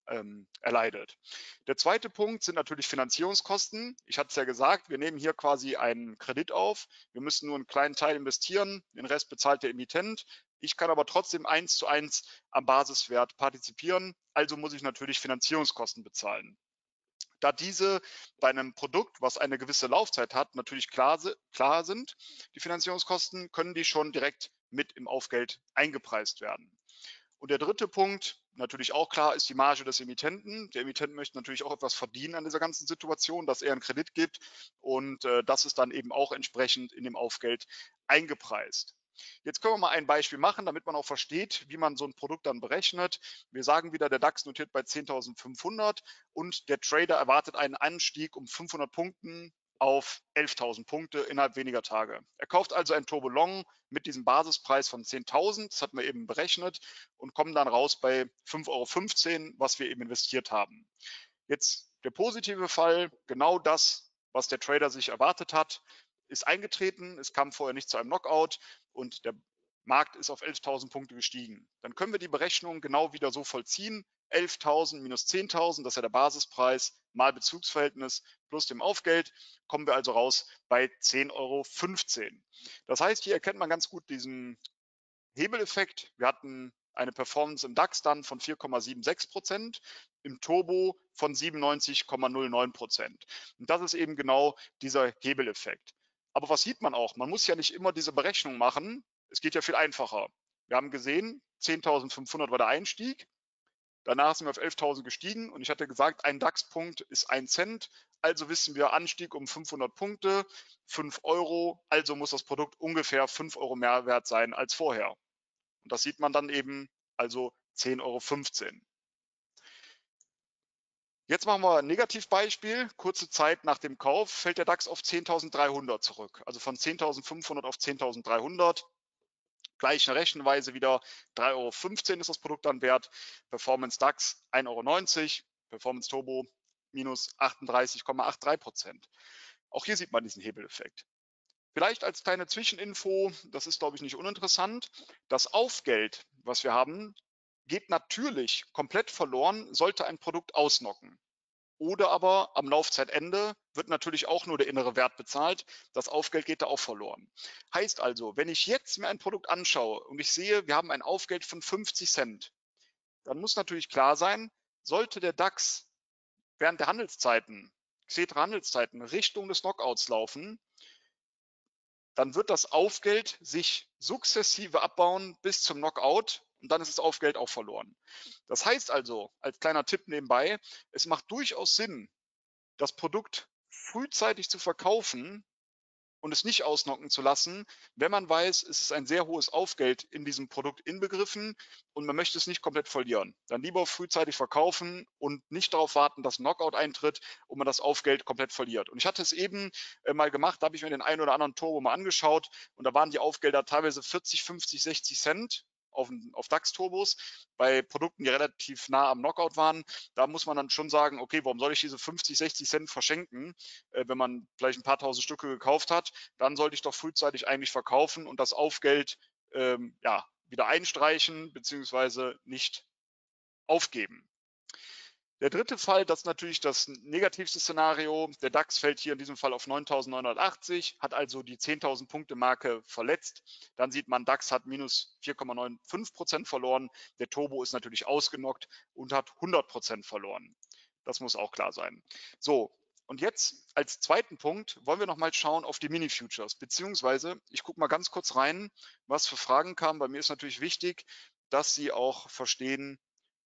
erleidet. Der zweite Punkt sind natürlich Finanzierungskosten. Ich hatte es ja gesagt, wir nehmen hier quasi einen Kredit auf. Wir müssen nur einen kleinen Teil investieren, den Rest bezahlt der Emittent. Ich kann aber trotzdem 1:1 am Basiswert partizipieren, also muss ich natürlich Finanzierungskosten bezahlen. Da diese bei einem Produkt, was eine gewisse Laufzeit hat, natürlich klar sind, die Finanzierungskosten, können die schon direkt mit im Aufgeld eingepreist werden. Und der dritte Punkt, natürlich auch klar, ist die Marge des Emittenten. Der Emittent möchte natürlich auch etwas verdienen an dieser ganzen Situation, dass er einen Kredit gibt, und das ist dann eben auch entsprechend in dem Aufgeld eingepreist. Jetzt können wir mal ein Beispiel machen, damit man auch versteht, wie man so ein Produkt dann berechnet. Wir sagen wieder, der DAX notiert bei 10.500 und der Trader erwartet einen Anstieg um 500 Punkten auf 11.000 Punkte innerhalb weniger Tage. Er kauft also ein Turbo Long mit diesem Basispreis von 10.000, das hatten wir eben berechnet, und kommen dann raus bei 5,15 €, was wir eben investiert haben. Jetzt der positive Fall, genau das, was der Trader sich erwartet hat, ist eingetreten. Es kam vorher nicht zu einem Knockout und der Markt ist auf 11.000 Punkte gestiegen. Dann können wir die Berechnung genau wieder so vollziehen. 11.000 minus 10.000, das ist ja der Basispreis, mal Bezugsverhältnis plus dem Aufgeld, kommen wir also raus bei 10,15 €. Das heißt, hier erkennt man ganz gut diesen Hebeleffekt. Wir hatten eine Performance im DAX dann von 4,76%, im Turbo von 97,09%. Und das ist eben genau dieser Hebeleffekt. Aber was sieht man auch? Man muss ja nicht immer diese Berechnung machen. Es geht ja viel einfacher. Wir haben gesehen, 10.500 war der Einstieg. Danach sind wir auf 11.000 gestiegen und ich hatte gesagt, ein DAX-Punkt ist 1 Cent. Also wissen wir, Anstieg um 500 Punkte, 5 €. Also muss das Produkt ungefähr 5 € mehr wert sein als vorher. Und das sieht man dann eben, also 10,15 €. Jetzt machen wir ein Negativbeispiel. Kurze Zeit nach dem Kauf fällt der DAX auf 10.300 zurück. Also von 10.500 auf 10.300. Gleiche Rechenweise wieder, 3,15 € ist das Produkt dann wert. Performance DAX 1,90 €, Performance Turbo minus 38,83%. Auch hier sieht man diesen Hebeleffekt. Vielleicht als kleine Zwischeninfo, das ist, glaube ich, nicht uninteressant. Das Aufgeld, was wir haben, geht natürlich komplett verloren, sollte ein Produkt ausnocken. Oder aber am Laufzeitende wird natürlich auch nur der innere Wert bezahlt. Das Aufgeld geht da auch verloren. Heißt also, wenn ich jetzt mir ein Produkt anschaue und ich sehe, wir haben ein Aufgeld von 50 Cent, dann muss natürlich klar sein, sollte der DAX während der Handelszeiten, Xetra-Handelszeiten, Richtung des Knockouts laufen, dann wird das Aufgeld sich sukzessive abbauen bis zum Knockout und dann ist das Aufgeld auch verloren. Das heißt also, als kleiner Tipp nebenbei, es macht durchaus Sinn, das Produkt frühzeitig zu verkaufen und es nicht ausnocken zu lassen, wenn man weiß, es ist ein sehr hohes Aufgeld in diesem Produkt inbegriffen und man möchte es nicht komplett verlieren. Dann lieber frühzeitig verkaufen und nicht darauf warten, dass ein Knockout eintritt und man das Aufgeld komplett verliert. Und ich hatte es eben mal gemacht, da habe ich mir den einen oder anderen Turbo mal angeschaut und da waren die Aufgelder teilweise 40, 50, 60 Cent auf DAX-Turbos. Bei Produkten, die relativ nah am Knockout waren, da muss man dann schon sagen, okay, warum soll ich diese 50, 60 Cent verschenken, wenn man vielleicht ein paar tausend Stücke gekauft hat? Dann sollte ich doch frühzeitig eigentlich verkaufen und das Aufgeld ja, wieder einstreichen bzw. nicht aufgeben. Der dritte Fall, das ist natürlich das negativste Szenario. Der DAX fällt hier in diesem Fall auf 9.980, hat also die 10.000 Punkte Marke verletzt. Dann sieht man, DAX hat minus 4,95% verloren. Der Turbo ist natürlich ausgenockt und hat 100% verloren. Das muss auch klar sein. So, und jetzt als zweiten Punkt wollen wir nochmal schauen auf die Mini-Futures, beziehungsweise ich gucke mal ganz kurz rein, was für Fragen kamen. Bei mir ist natürlich wichtig, dass Sie auch verstehen,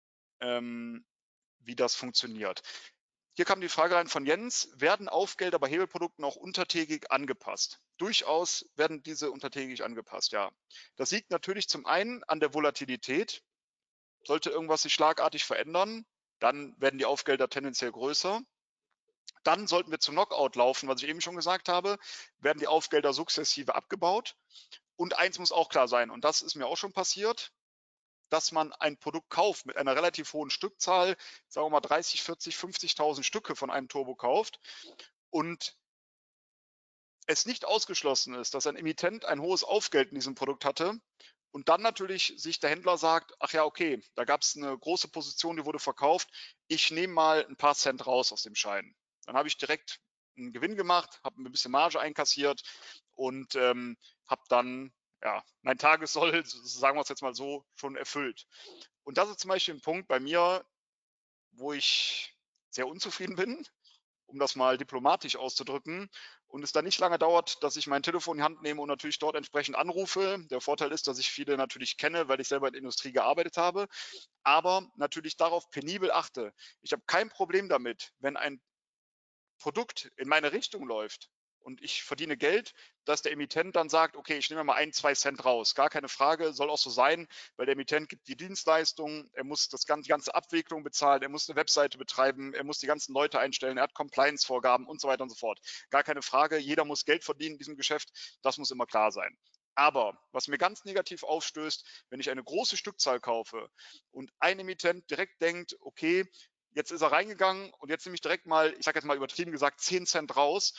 wie das funktioniert. Hier kam die Frage rein von Jens, werden Aufgelder bei Hebelprodukten auch untertägig angepasst? Durchaus werden diese untertägig angepasst, ja. Das liegt natürlich zum einen an der Volatilität. Sollte irgendwas sich schlagartig verändern, dann werden die Aufgelder tendenziell größer. Dann sollten wir zum Knockout laufen, was ich eben schon gesagt habe, werden die Aufgelder sukzessive abgebaut. Und eins muss auch klar sein, und das ist mir auch schon passiert, dass man ein Produkt kauft mit einer relativ hohen Stückzahl, sagen wir mal 30, 40, 50.000 Stücke von einem Turbo kauft und es nicht ausgeschlossen ist, dass ein Emittent ein hohes Aufgeld in diesem Produkt hatte Und dann natürlich sich der Händler sagt, ach ja, okay, da gab es eine große Position, die wurde verkauft, ich nehme mal ein paar Cent raus aus dem Schein. Dann habe ich direkt einen Gewinn gemacht, habe ein bisschen Marge einkassiert und habe dann ja, mein Tagessoll, sagen wir es jetzt mal so, schon erfüllt. Und das ist zum Beispiel ein Punkt bei mir, wo ich sehr unzufrieden bin, um das mal diplomatisch auszudrücken, und es dann nicht lange dauert, dass ich mein Telefon in die Hand nehme und natürlich dort entsprechend anrufe. Der Vorteil ist, dass ich viele natürlich kenne, weil ich selber in der Industrie gearbeitet habe, aber natürlich darauf penibel achte. Ich habe kein Problem damit, wenn ein Produkt in meine Richtung läuft und ich verdiene Geld, dass der Emittent dann sagt, okay, ich nehme mal 1, 2 Cent raus. Gar keine Frage, soll auch so sein, weil der Emittent gibt die Dienstleistung, er muss die ganze Abwicklung bezahlen, er muss eine Webseite betreiben, er muss die ganzen Leute einstellen, er hat Compliance-Vorgaben und so weiter und so fort. Gar keine Frage, jeder muss Geld verdienen in diesem Geschäft, das muss immer klar sein. Aber was mir ganz negativ aufstößt, wenn ich eine große Stückzahl kaufe und ein Emittent direkt denkt, okay, jetzt ist er reingegangen und jetzt nehme ich direkt mal, ich sage jetzt mal übertrieben gesagt, 10 Cent raus,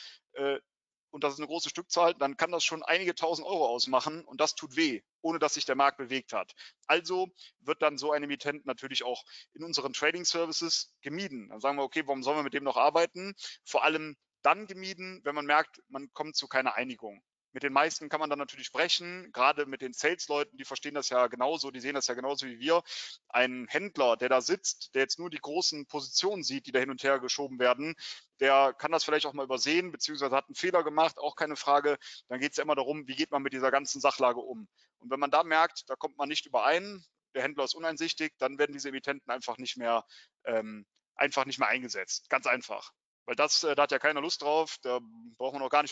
und das ist eine große Stückzahl, dann kann das schon einige tausend Euro ausmachen und das tut weh, ohne dass sich der Markt bewegt hat. Also wird dann so ein Emittent natürlich auch in unseren Trading Services gemieden. Dann sagen wir, okay, warum sollen wir mit dem noch arbeiten? Vor allem dann gemieden, wenn man merkt, man kommt zu keiner Einigung. Mit den meisten kann man dann natürlich sprechen, gerade mit den Sales-Leuten, die verstehen das ja genauso, die sehen das ja genauso wie wir. Ein Händler, der da sitzt, der jetzt nur die großen Positionen sieht, die da hin und her geschoben werden, der kann das vielleicht auch mal übersehen, beziehungsweise hat einen Fehler gemacht, auch keine Frage. Dann geht es ja immer darum, wie geht man mit dieser ganzen Sachlage um. Und wenn man da merkt, da kommt man nicht überein, der Händler ist uneinsichtig, dann werden diese Emittenten einfach nicht mehr eingesetzt. Ganz einfach. Weil da hat ja keiner Lust drauf, da braucht man auch gar nicht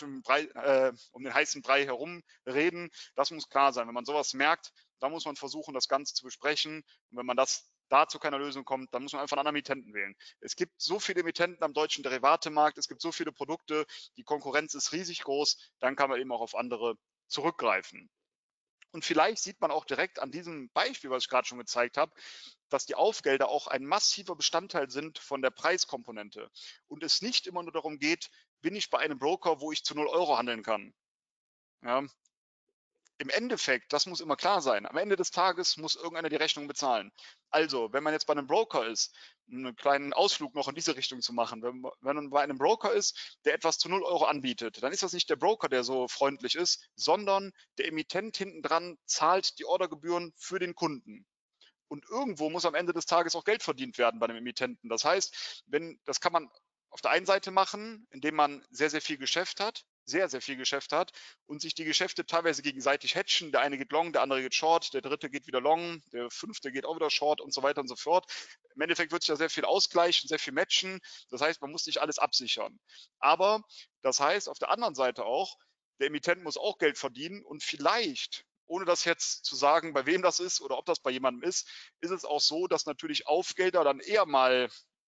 um den heißen Brei herum reden. Das muss klar sein. Wenn man sowas merkt, dann muss man versuchen, das Ganze zu besprechen. Und wenn man da zu keiner Lösung kommt, dann muss man einfach einen anderen Emittenten wählen. Es gibt so viele Emittenten am deutschen Derivatemarkt, es gibt so viele Produkte, die Konkurrenz ist riesig groß, dann kann man eben auch auf andere zurückgreifen. Und vielleicht sieht man auch direkt an diesem Beispiel, was ich gerade schon gezeigt habe, dass die Aufgelder auch ein massiver Bestandteil sind von der Preiskomponente und es nicht immer nur darum geht, bin ich bei einem Broker, wo ich zu 0 Euro handeln kann. Ja, im Endeffekt, das muss immer klar sein, am Ende des Tages muss irgendeiner die Rechnung bezahlen. Also, wenn man jetzt bei einem Broker ist, einen kleinen Ausflug noch in diese Richtung zu machen, wenn man bei einem Broker ist, der etwas zu 0 Euro anbietet, dann ist das nicht der Broker, der so freundlich ist, sondern der Emittent hinten dran zahlt die Ordergebühren für den Kunden. Und irgendwo muss am Ende des Tages auch Geld verdient werden bei dem Emittenten. Das heißt, das kann man auf der einen Seite machen, indem man sehr, sehr viel Geschäft hat, sehr, sehr viel Geschäft hat und sich die Geschäfte teilweise gegenseitig hatchen. Der eine geht long, der andere geht short, der dritte geht wieder long, der fünfte geht auch wieder short und so weiter und so fort. Im Endeffekt wird sich da sehr viel ausgleichen, sehr viel matchen. Das heißt, man muss nicht alles absichern. Aber das heißt auf der anderen Seite auch, der Emittent muss auch Geld verdienen und vielleicht, ohne das jetzt zu sagen, bei wem das ist oder ob das bei jemandem ist es auch so, dass natürlich Aufgelder dann eher mal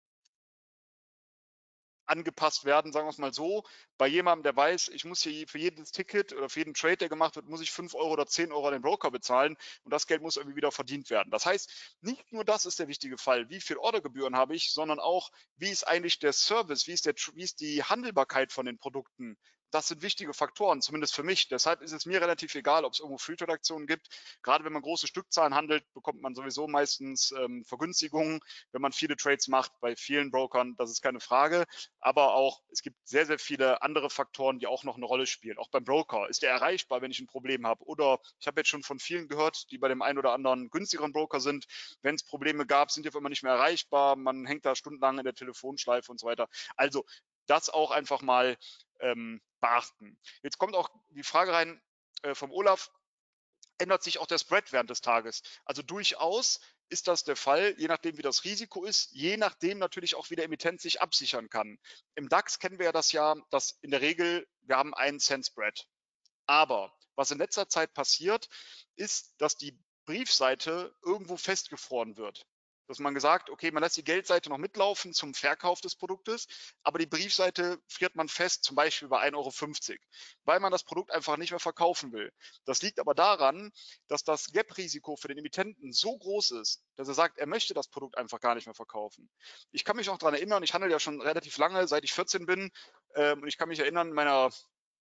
angepasst werden, sagen wir es mal so, bei jemandem, der weiß, ich muss hier für jedes Ticket oder für jeden Trade, der gemacht wird, muss ich 5 Euro oder 10 Euro an den Broker bezahlen und das Geld muss irgendwie wieder verdient werden. Das heißt, nicht nur das ist der wichtige Fall, wie viel Ordergebühren habe ich, sondern auch, wie ist eigentlich der Service, wie ist die Handelbarkeit von den Produkten. Das sind wichtige Faktoren, zumindest für mich. Deshalb ist es mir relativ egal, ob es irgendwo Free-Trade-Aktionen gibt. Gerade wenn man große Stückzahlen handelt, bekommt man sowieso meistens Vergünstigungen, wenn man viele Trades macht, bei vielen Brokern, das ist keine Frage. Aber auch, es gibt sehr, sehr viele andere Faktoren, die auch noch eine Rolle spielen. Auch beim Broker. Ist der erreichbar, wenn ich ein Problem habe? Oder ich habe jetzt schon von vielen gehört, die bei dem einen oder anderen günstigeren Broker sind. Wenn es Probleme gab, sind die auf einmal nicht mehr erreichbar. Man hängt da stundenlang in der Telefonschleife und so weiter. Also das auch einfach mal beachten. Jetzt kommt auch die Frage rein vom Olaf, ändert sich auch der Spread während des Tages? Also durchaus ist das der Fall, je nachdem wie das Risiko ist, je nachdem natürlich auch wie der Emittent sich absichern kann. Im DAX kennen wir ja das ja, dass in der Regel wir haben einen Cent Spread. Aber was in letzter Zeit passiert, ist, dass die Briefseite irgendwo festgefroren wird. Dass man gesagt, okay, man lässt die Geldseite noch mitlaufen zum Verkauf des Produktes, aber die Briefseite friert man fest, zum Beispiel bei 1,50 Euro, weil man das Produkt einfach nicht mehr verkaufen will. Das liegt aber daran, dass das Gap-Risiko für den Emittenten so groß ist, dass er sagt, er möchte das Produkt einfach gar nicht mehr verkaufen. Ich kann mich noch daran erinnern, ich handle ja schon relativ lange, seit ich 14 bin, und ich kann mich erinnern, in meiner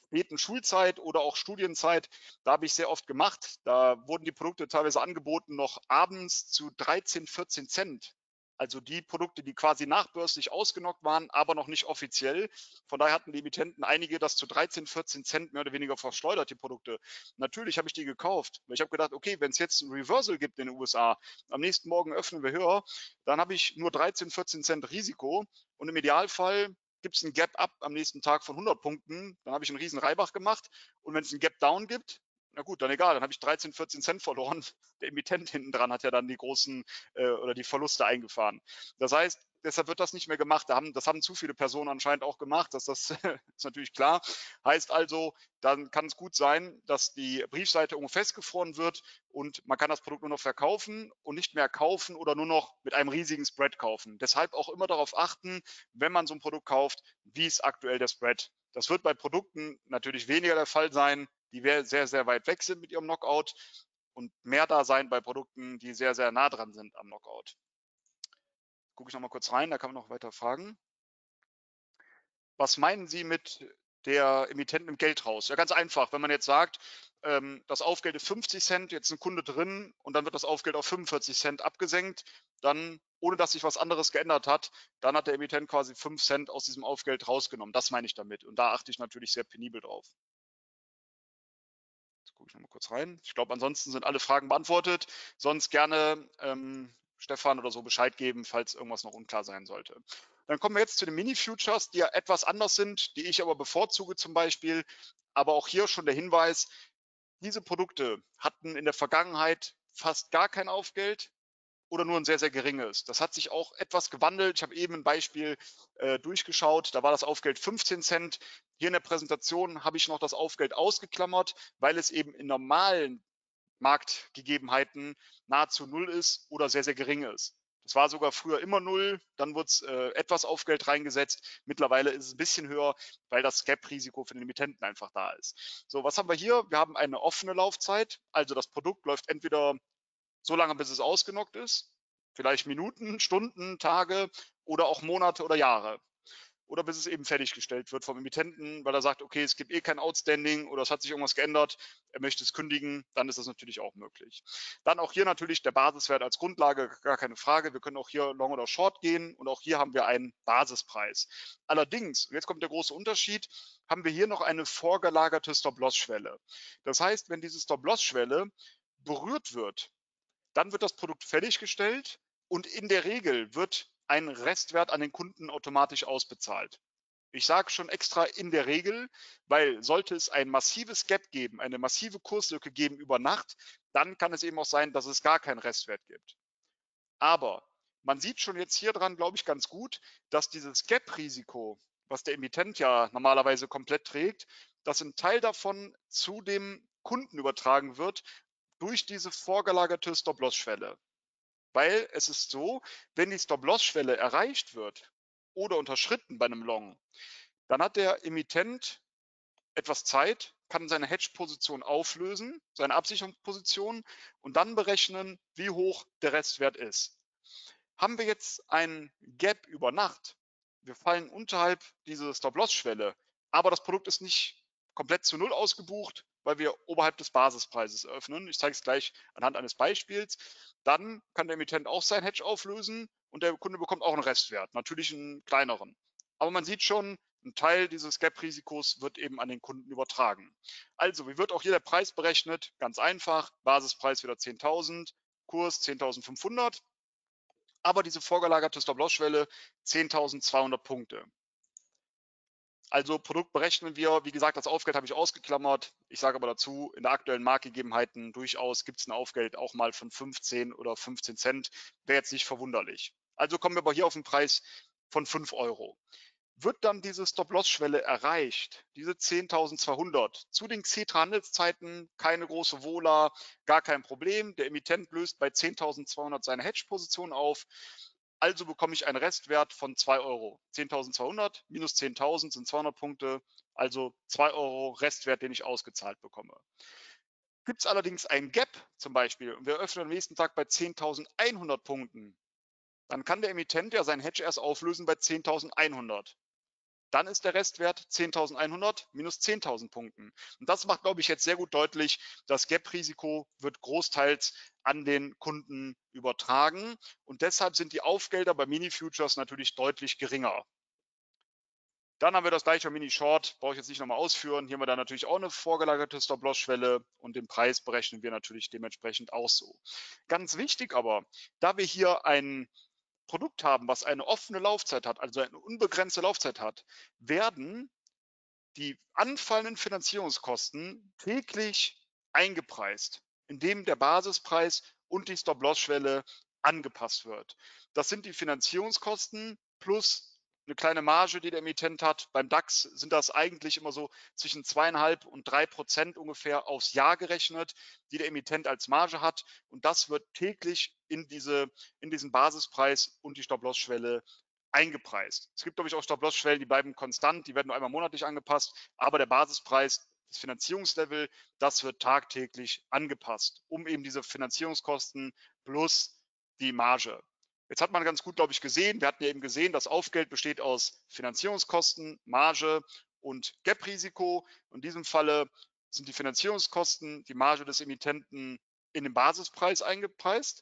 späten Schulzeit oder auch Studienzeit, da habe ich sehr oft gemacht. Da wurden die Produkte teilweise angeboten noch abends zu 13, 14 Cent. Also die Produkte, die quasi nachbörslich ausgenockt waren, aber noch nicht offiziell. Von daher hatten die Emittenten einige das zu 13, 14 Cent mehr oder weniger verschleudert, die Produkte. Natürlich habe ich die gekauft, weil ich habe gedacht, okay, wenn es jetzt ein Reversal gibt in den USA, am nächsten Morgen öffnen wir höher, dann habe ich nur 13, 14 Cent Risiko und im Idealfall gibt es ein Gap Up am nächsten Tag von 100 Punkten, dann habe ich einen riesen Reibach gemacht und wenn es ein Gap Down gibt, na gut, dann egal, dann habe ich 13, 14 Cent verloren. Der Emittent hinten dran hat ja dann die großen oder die Verluste eingefahren. Das heißt, deshalb wird das nicht mehr gemacht. Das haben zu viele Personen anscheinend auch gemacht. Das ist natürlich klar. Heißt also, dann kann es gut sein, dass die Briefseite irgendwo festgefroren wird und man kann das Produkt nur noch verkaufen und nicht mehr kaufen oder nur noch mit einem riesigen Spread kaufen. Deshalb auch immer darauf achten, wenn man so ein Produkt kauft, wie ist aktuell der Spread. Das wird bei Produkten natürlich weniger der Fall sein, die sehr, sehr weit weg sind mit ihrem Knockout und mehr da sein bei Produkten, die sehr, sehr nah dran sind am Knockout. Gucke ich noch mal kurz rein, da kann man noch weiter fragen. Was meinen Sie mit der Emittent nimmt Geld raus? Ja, ganz einfach. Wenn man jetzt sagt, das Aufgeld ist 50 Cent, jetzt ein Kunde drin und dann wird das Aufgeld auf 45 Cent abgesenkt, dann, ohne dass sich was anderes geändert hat, dann hat der Emittent quasi 5 Cent aus diesem Aufgeld rausgenommen. Das meine ich damit. Und da achte ich natürlich sehr penibel drauf. Jetzt gucke ich noch mal kurz rein. Ich glaube, ansonsten sind alle Fragen beantwortet. Sonst gerne Stefan oder so Bescheid geben, falls irgendwas noch unklar sein sollte. Dann kommen wir jetzt zu den Mini-Futures, die ja etwas anders sind, die ich aber bevorzuge zum Beispiel. Aber auch hier schon der Hinweis, diese Produkte hatten in der Vergangenheit fast gar kein Aufgeld oder nur ein sehr, sehr geringes. Das hat sich auch etwas gewandelt. Ich habe eben ein Beispiel durchgeschaut. Da war das Aufgeld 15 Cent. Hier in der Präsentation habe ich noch das Aufgeld ausgeklammert, weil es eben in normalen Marktgegebenheiten nahezu null ist oder sehr, sehr gering ist. Das war sogar früher immer null, dann wurde es etwas Aufgeld reingesetzt. Mittlerweile ist es ein bisschen höher, weil das Gap-Risiko für den Emittenten einfach da ist. So, was haben wir hier? Wir haben eine offene Laufzeit, also das Produkt läuft entweder so lange, bis es ausgenockt ist, vielleicht Minuten, Stunden, Tage oder auch Monate oder Jahre. Oder bis es eben fertiggestellt wird vom Emittenten, weil er sagt, okay, es gibt eh kein Outstanding oder es hat sich irgendwas geändert, er möchte es kündigen, dann ist das natürlich auch möglich. Dann auch hier natürlich der Basiswert als Grundlage, gar keine Frage. Wir können auch hier Long oder Short gehen und auch hier haben wir einen Basispreis. Allerdings, und jetzt kommt der große Unterschied, haben wir hier noch eine vorgelagerte Stop-Loss-Schwelle. Das heißt, wenn diese Stop-Loss-Schwelle berührt wird, dann wird das Produkt fertiggestellt und in der Regel wird ein Restwert an den Kunden automatisch ausbezahlt. Ich sage schon extra in der Regel, weil sollte es ein massives Gap geben, eine massive Kurslücke geben über Nacht, dann kann es eben auch sein, dass es gar keinen Restwert gibt. Aber man sieht schon jetzt hier dran, glaube ich, ganz gut, dass dieses Gap-Risiko, was der Emittent ja normalerweise komplett trägt, dass ein Teil davon zu dem Kunden übertragen wird durch diese vorgelagerte Stop-Loss-Schwelle. Weil es ist so, wenn die Stop-Loss-Schwelle erreicht wird oder unterschritten bei einem Long, dann hat der Emittent etwas Zeit, kann seine Hedge-Position auflösen, seine Absicherungsposition und dann berechnen, wie hoch der Restwert ist. Haben wir jetzt ein Gap über Nacht, wir fallen unterhalb dieser Stop-Loss-Schwelle, aber das Produkt ist nicht komplett zu null ausgebucht, weil wir oberhalb des Basispreises eröffnen. Ich zeige es gleich anhand eines Beispiels. Dann kann der Emittent auch sein Hedge auflösen und der Kunde bekommt auch einen Restwert, natürlich einen kleineren. Aber man sieht schon, ein Teil dieses Gap-Risikos wird eben an den Kunden übertragen. Also, wie wird auch hier der Preis berechnet? Ganz einfach, Basispreis wieder 10.000, Kurs 10.500, aber diese vorgelagerte Stop-Loss-Schwelle 10.200 Punkte. Also Produkt berechnen wir, wie gesagt, das Aufgeld habe ich ausgeklammert. Ich sage aber dazu, in der aktuellen Marktgegebenheiten durchaus gibt es ein Aufgeld auch mal von 15 oder 15 Cent. Wäre jetzt nicht verwunderlich. Also kommen wir aber hier auf einen Preis von 5 Euro. Wird dann diese Stop-Loss-Schwelle erreicht, diese 10.200, zu den Xetra-Handelszeiten keine große Vola, gar kein Problem. Der Emittent löst bei 10.200 seine Hedge-Position auf. Also bekomme ich einen Restwert von 2 Euro. 10.200 minus 10.000 sind 200 Punkte, also 2 Euro Restwert, den ich ausgezahlt bekomme. Gibt es allerdings ein Gap zum Beispiel und wir öffnen am nächsten Tag bei 10.100 Punkten, dann kann der Emittent ja sein Hedge erst auflösen bei 10.100. dann ist der Restwert 10.100 minus 10.000 Punkten. Und das macht, glaube ich, jetzt sehr gut deutlich, das Gap-Risiko wird großteils an den Kunden übertragen. Und deshalb sind die Aufgelder bei Mini-Futures natürlich deutlich geringer. Dann haben wir das gleiche Mini-Short, brauche ich jetzt nicht nochmal ausführen. Hier haben wir dann natürlich auch eine vorgelagerte Stop-Loss-Schwelle und den Preis berechnen wir natürlich dementsprechend auch so. Ganz wichtig aber, da wir hier ein Produkt haben, was eine offene Laufzeit hat, also eine unbegrenzte Laufzeit hat, werden die anfallenden Finanzierungskosten täglich eingepreist, indem der Basispreis und die Stop-Loss-Schwelle angepasst wird. Das sind die Finanzierungskosten plus eine kleine Marge, die der Emittent hat. Beim DAX sind das eigentlich immer so zwischen 2,5 und 3% ungefähr aufs Jahr gerechnet, die der Emittent als Marge hat. Und das wird täglich in diesen Basispreis und die Stop-Loss-Schwelle eingepreist. Es gibt, glaube ich, auch Stop-Loss-Schwellen, die bleiben konstant, die werden nur einmal monatlich angepasst, aber der Basispreis, das Finanzierungslevel, das wird tagtäglich angepasst, um eben diese Finanzierungskosten plus die Marge. Jetzt hat man ganz gut, glaube ich, gesehen, wir hatten ja eben gesehen, das Aufgeld besteht aus Finanzierungskosten, Marge und Gap-Risiko. In diesem Falle sind die Finanzierungskosten, die Marge des Emittenten in den Basispreis eingepreist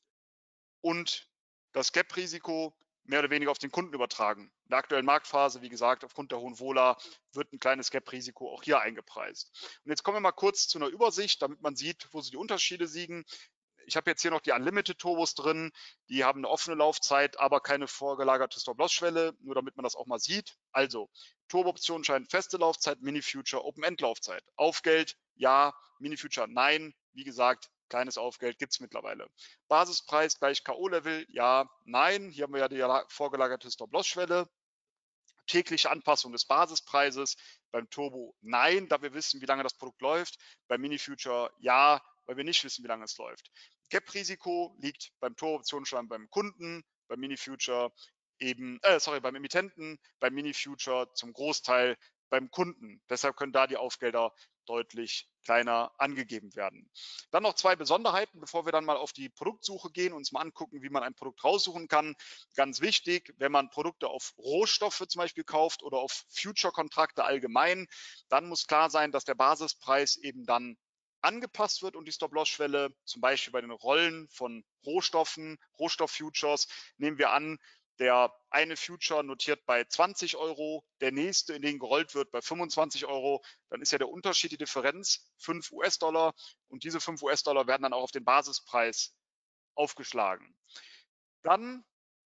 und das Gap-Risiko mehr oder weniger auf den Kunden übertragen. In der aktuellen Marktphase, wie gesagt, aufgrund der hohen Vola wird ein kleines Gap-Risiko auch hier eingepreist. Und jetzt kommen wir mal kurz zu einer Übersicht, damit man sieht, wo so die Unterschiede liegen. Ich habe jetzt hier noch die Unlimited Turbos drin, die haben eine offene Laufzeit, aber keine vorgelagerte Stop-Loss-Schwelle, nur damit man das auch mal sieht. Also, Turbo-Optionen scheinen feste Laufzeit, Mini-Future Open-End-Laufzeit. Aufgeld, ja, Mini-Future, nein. Wie gesagt, kleines Aufgeld gibt es mittlerweile. Basispreis gleich K.O.-Level, ja, nein. Hier haben wir ja die vorgelagerte Stop-Loss-Schwelle. Tägliche Anpassung des Basispreises. Beim Turbo nein, da wir wissen, wie lange das Produkt läuft. Beim Mini-Future ja, weil wir nicht wissen, wie lange es läuft. Gap-Risiko liegt beim Turbo-Optionsschein beim Kunden, beim Mini-Future eben, beim Emittenten, beim Mini-Future zum Großteil beim Kunden. Deshalb können da die Aufgelder deutlich kleiner angegeben werden. Dann noch zwei Besonderheiten, bevor wir dann mal auf die Produktsuche gehen und uns mal angucken, wie man ein Produkt raussuchen kann. Ganz wichtig, wenn man Produkte auf Rohstoffe zum Beispiel kauft oder auf Future-Kontrakte allgemein, dann muss klar sein, dass der Basispreis eben dann angepasst wird und die Stop-Loss-Schwelle, zum Beispiel bei den Rollen von Rohstoffen, Rohstoff-Futures, nehmen wir an, der eine Future notiert bei 20 Euro, der nächste, in den gerollt wird, bei 25 Euro. Dann ist ja der Unterschied, die Differenz, 5 US-Dollar. Und diese 5 US-Dollar werden dann auch auf den Basispreis aufgeschlagen. Dann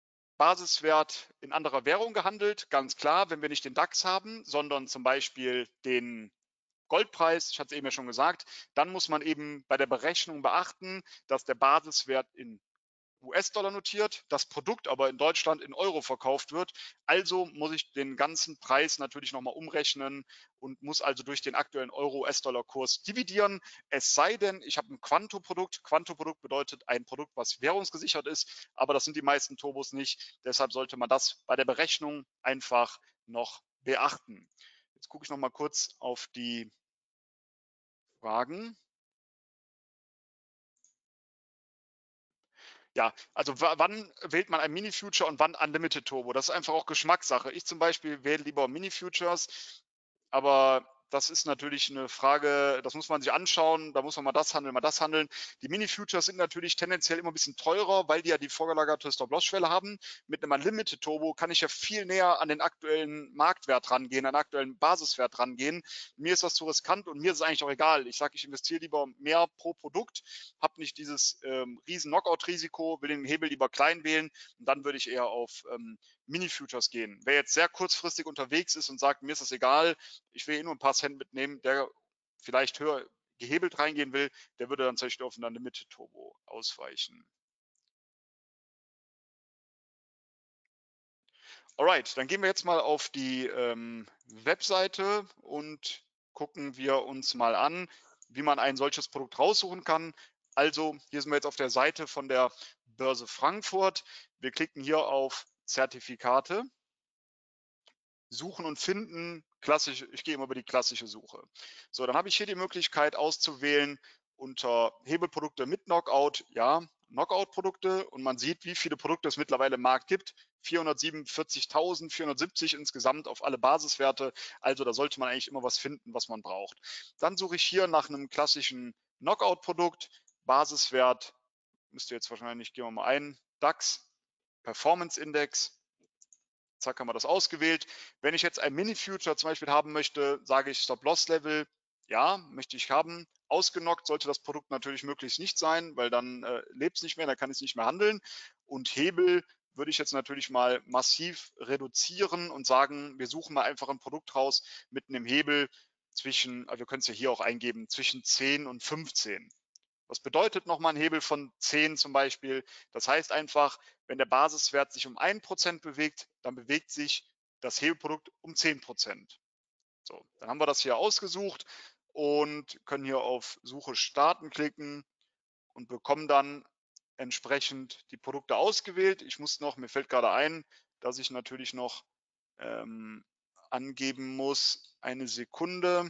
Basiswert in anderer Währung gehandelt, ganz klar, wenn wir nicht den DAX haben, sondern zum Beispiel den Goldpreis, ich hatte es eben ja schon gesagt, dann muss man eben bei der Berechnung beachten, dass der Basiswert in US-Dollar notiert, das Produkt aber in Deutschland in Euro verkauft wird. Also muss ich den ganzen Preis natürlich nochmal umrechnen und muss also durch den aktuellen Euro-US-Dollar-Kurs dividieren. Es sei denn, ich habe ein Quanto-Produkt. Quanto-Produkt bedeutet ein Produkt, was währungsgesichert ist, aber das sind die meisten Turbos nicht. Deshalb sollte man das bei der Berechnung einfach noch beachten. Jetzt gucke ich nochmal kurz auf die Fragen. Ja, also wann wählt man ein Mini-Future und wann Unlimited Turbo? Das ist einfach auch Geschmackssache. Ich zum Beispiel wähle lieber Mini-Futures, aber das ist natürlich eine Frage, das muss man sich anschauen, da muss man mal das handeln, mal das handeln. Die Mini-Futures sind natürlich tendenziell immer ein bisschen teurer, weil die ja die vorgelagerte Stop-Loss-Schwelle haben. Mit einem Unlimited Turbo kann ich ja viel näher an den aktuellen Marktwert rangehen, an den aktuellen Basiswert rangehen. Mir ist das zu riskant und mir ist es eigentlich auch egal. Ich sage, ich investiere lieber mehr pro Produkt, habe nicht dieses riesen Knockout-Risiko, will den Hebel lieber klein wählen und dann würde ich eher auf Mini-Futures gehen. Wer jetzt sehr kurzfristig unterwegs ist und sagt, mir ist das egal, ich will nur ein paar Cent mitnehmen, der vielleicht höher gehebelt reingehen will, der würde dann zum Beispiel auf einen Limited Turbo ausweichen. Alright, dann gehen wir jetzt mal auf die Webseite und gucken wir uns mal an, wie man ein solches Produkt raussuchen kann. Also hier sind wir jetzt auf der Seite von der Börse Frankfurt. Wir klicken hier auf Zertifikate. Suchen und finden, klassisch, ich gehe immer über die klassische Suche. So, dann habe ich hier die Möglichkeit auszuwählen unter Hebelprodukte mit Knockout, ja, Knockout-Produkte und man sieht, wie viele Produkte es mittlerweile im Markt gibt. 447.470 insgesamt auf alle Basiswerte. Also da sollte man eigentlich immer was finden, was man braucht. Dann suche ich hier nach einem klassischen Knockout-Produkt. Basiswert müsste jetzt wahrscheinlich, gehen wir mal ein, DAX, Performance Index. Zack, haben wir das ausgewählt. Wenn ich jetzt ein Mini-Future zum Beispiel haben möchte, sage ich Stop-Loss-Level. Ja, möchte ich haben. Ausgenockt sollte das Produkt natürlich möglichst nicht sein, weil dann lebt es nicht mehr, dann kann es nicht mehr handeln. Und Hebel würde ich jetzt natürlich mal massiv reduzieren und sagen, wir suchen mal einfach ein Produkt raus mit einem Hebel zwischen, wir können es ja hier auch eingeben, zwischen 10 und 15. Was bedeutet nochmal ein Hebel von 10 zum Beispiel? Das heißt einfach, wenn der Basiswert sich um 1% bewegt, dann bewegt sich das Hebelprodukt um 10%. So, dann haben wir das hier ausgesucht und können hier auf Suche starten klicken und bekommen dann entsprechend die Produkte ausgewählt. Ich muss noch, mir fällt gerade ein, dass ich natürlich noch angeben muss, eine Sekunde.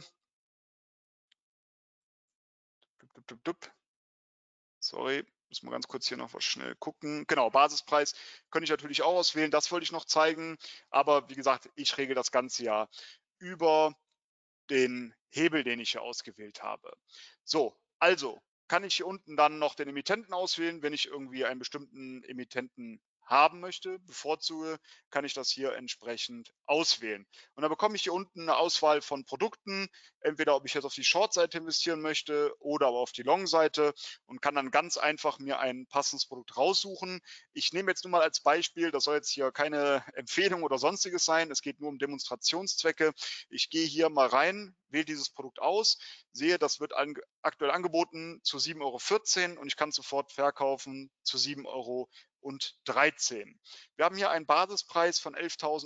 Sorry, muss mal ganz kurz hier noch was schnell gucken. Genau, Basispreis könnte ich natürlich auch auswählen. Das wollte ich noch zeigen. Aber wie gesagt, ich regel das Ganze ja über den Hebel, den ich hier ausgewählt habe. So, also kann ich hier unten dann noch den Emittenten auswählen, wenn ich irgendwie einen bestimmten Emittenten haben möchte, bevorzuge, kann ich das hier entsprechend auswählen. Und dann bekomme ich hier unten eine Auswahl von Produkten, entweder ob ich jetzt auf die Short-Seite investieren möchte oder aber auf die Long-Seite und kann dann ganz einfach mir ein passendes Produkt raussuchen. Ich nehme jetzt nur mal als Beispiel, das soll jetzt hier keine Empfehlung oder sonstiges sein, es geht nur um Demonstrationszwecke. Ich gehe hier mal rein, wähle dieses Produkt aus, sehe, das wird aktuell angeboten zu 7,14 € und ich kann sofort verkaufen zu 7,13 €. Wir haben hier einen Basispreis von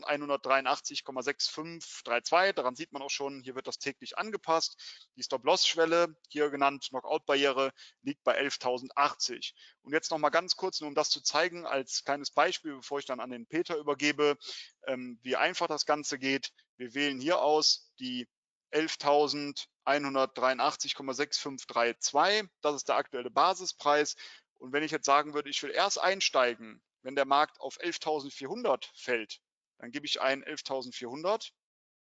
11.183,6532. Daran sieht man auch schon, hier wird das täglich angepasst. Die Stop-Loss-Schwelle, hier genannt Knockout-Barriere, liegt bei 11.080. Und jetzt noch mal ganz kurz, nur um das zu zeigen, als kleines Beispiel, bevor ich dann an den Peter übergebe, wie einfach das Ganze geht. Wir wählen hier aus die 11.183,6532. Das ist der aktuelle Basispreis. Und wenn ich jetzt sagen würde, ich will erst einsteigen, wenn der Markt auf 11.400 fällt, dann gebe ich ein 11.400.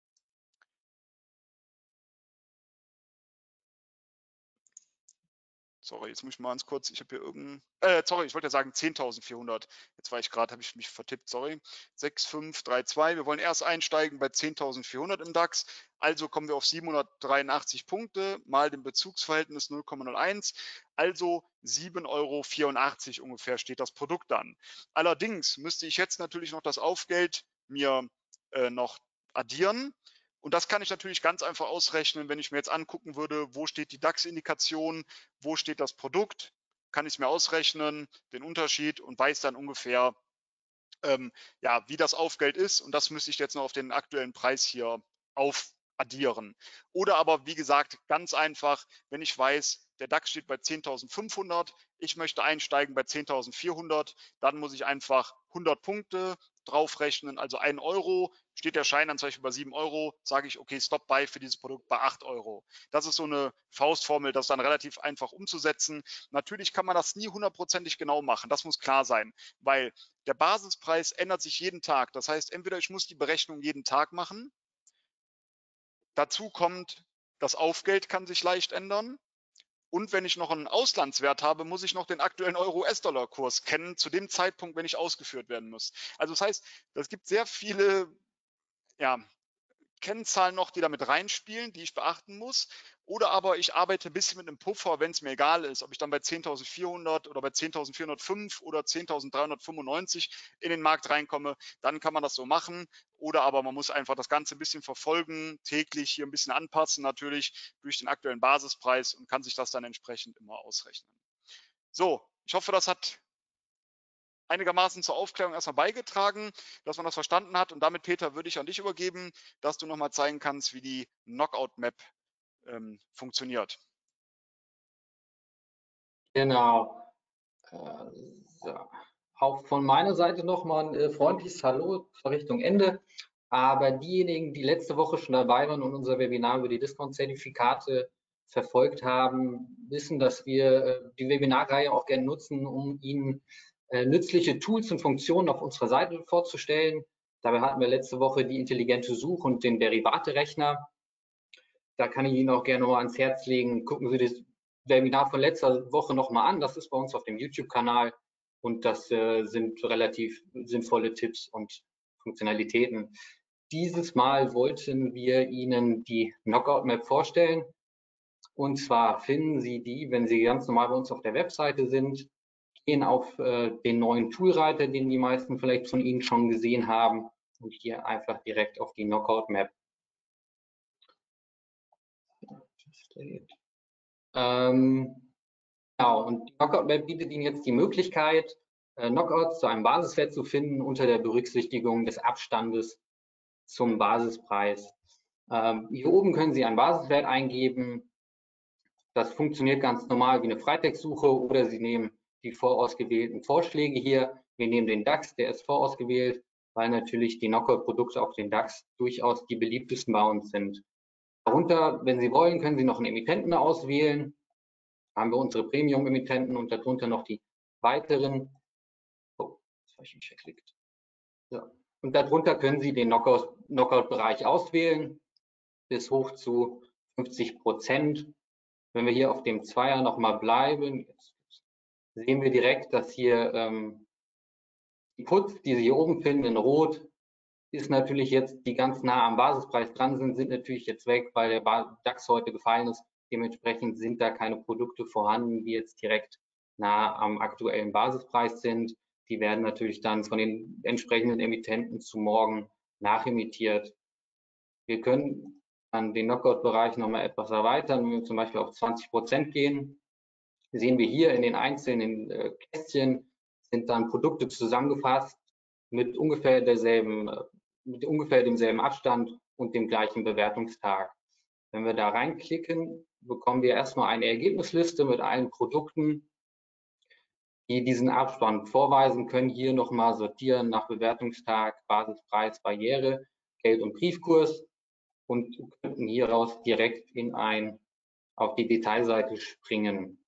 Sorry, jetzt muss ich mal ganz kurz, ich habe hier irgendein, sorry, ich wollte ja sagen 10.400. Jetzt war ich gerade, habe ich mich vertippt, sorry. 6532, wir wollen erst einsteigen bei 10.400 im DAX. Also kommen wir auf 783 Punkte mal dem Bezugsverhältnis 0,01. Also 7,84 € ungefähr steht das Produkt dann. Allerdings müsste ich jetzt natürlich noch das Aufgeld mir noch addieren. Und das kann ich natürlich ganz einfach ausrechnen, wenn ich mir jetzt angucken würde, wo steht die DAX-Indikation, wo steht das Produkt, kann ich es mir ausrechnen, den Unterschied und weiß dann ungefähr, ja, wie das Aufgeld ist. Und das müsste ich jetzt noch auf den aktuellen Preis hier aufaddieren. Oder aber, wie gesagt, ganz einfach, wenn ich weiß, der DAX steht bei 10.500, ich möchte einsteigen bei 10.400, dann muss ich einfach 100 Punkte draufrechnen, also 1 €. Steht der Schein dann zum Beispiel bei 7 €, sage ich, okay, Stop Buy für dieses Produkt bei 8 €. Das ist so eine Faustformel, das ist dann relativ einfach umzusetzen. Natürlich kann man das nie hundertprozentig genau machen, das muss klar sein, weil der Basispreis ändert sich jeden Tag. Das heißt, entweder ich muss die Berechnung jeden Tag machen, dazu kommt, das Aufgeld kann sich leicht ändern. Und wenn ich noch einen Auslandswert habe, muss ich noch den aktuellen Euro-US-Dollar-Kurs kennen, zu dem Zeitpunkt, wenn ich ausgeführt werden muss. Also das heißt, es gibt sehr viele, ja, Kennzahlen noch, die damit reinspielen, die ich beachten muss. Oder aber ich arbeite ein bisschen mit einem Puffer, wenn es mir egal ist, ob ich dann bei 10.400 oder bei 10.405 oder 10.395 in den Markt reinkomme, dann kann man das so machen. Oder aber man muss einfach das Ganze ein bisschen verfolgen, täglich hier ein bisschen anpassen, natürlich durch den aktuellen Basispreis und kann sich das dann entsprechend immer ausrechnen. So, ich hoffe, das hat einigermaßen zur Aufklärung erstmal beigetragen, dass man das verstanden hat. Und damit, Peter, würde ich an dich übergeben, dass du nochmal zeigen kannst, wie die Knockout-Map funktioniert. Genau. So. Auch von meiner Seite nochmal ein freundliches Hallo zur Richtung Ende. Aber diejenigen, die letzte Woche schon dabei waren und unser Webinar über die Discount-Zertifikate verfolgt haben, wissen, dass wir die Webinarreihe auch gerne nutzen, um Ihnen nützliche Tools und Funktionen auf unserer Seite vorzustellen. Dabei hatten wir letzte Woche die intelligente Suche und den Derivaterechner. Da kann ich Ihnen auch gerne mal ans Herz legen. Gucken Sie das Webinar von letzter Woche nochmal an. Das ist bei uns auf dem YouTube-Kanal und das sind relativ sinnvolle Tipps und Funktionalitäten. Dieses Mal wollten wir Ihnen die Knockout Map vorstellen. Und zwar finden Sie die, wenn Sie ganz normal bei uns auf der Webseite sind, gehen auf den neuen Toolreiter, den die meisten vielleicht von Ihnen schon gesehen haben, und hier einfach direkt auf die Knockout Map. Genau, und die Knockout Map bietet Ihnen jetzt die Möglichkeit, Knockouts zu einem Basiswert zu finden unter der Berücksichtigung des Abstandes zum Basispreis. Hier oben können Sie einen Basiswert eingeben. Das funktioniert ganz normal wie eine Freitextsuche, oder Sie nehmen die vorausgewählten Vorschläge hier. Wir nehmen den DAX, der ist vorausgewählt, weil natürlich die Knockout-Produkte auf den DAX durchaus die beliebtesten bei uns sind. Darunter, wenn Sie wollen, können Sie noch einen Emittenten auswählen. Da haben wir unsere Premium-Emittenten und darunter noch die weiteren. Oh, das habe ich mich verklickt. So. Und darunter können Sie den Knockout-Bereich auswählen, bis hoch zu 50%. Wenn wir hier auf dem Zweier nochmal bleiben, jetzt sehen wir direkt, dass hier die Puts, die Sie hier oben finden in Rot, ist natürlich jetzt, die ganz nah am Basispreis dran sind natürlich jetzt weg, weil der DAX heute gefallen ist. Dementsprechend sind da keine Produkte vorhanden, die jetzt direkt nah am aktuellen Basispreis sind. Die werden natürlich dann von den entsprechenden Emittenten zu morgen nachemittiert. Wir können an den Knockout-Bereich nochmal etwas erweitern, wenn wir zum Beispiel auf 20% gehen. Sehen wir hier in den einzelnen Kästchen sind dann Produkte zusammengefasst mit ungefähr demselben Abstand und dem gleichen Bewertungstag. Wenn wir da reinklicken, bekommen wir erstmal eine Ergebnisliste mit allen Produkten, die diesen Abstand vorweisen, können hier nochmal sortieren nach Bewertungstag, Basispreis, Barriere, Geld- und Briefkurs und könnten hieraus direkt auf die Detailseite springen.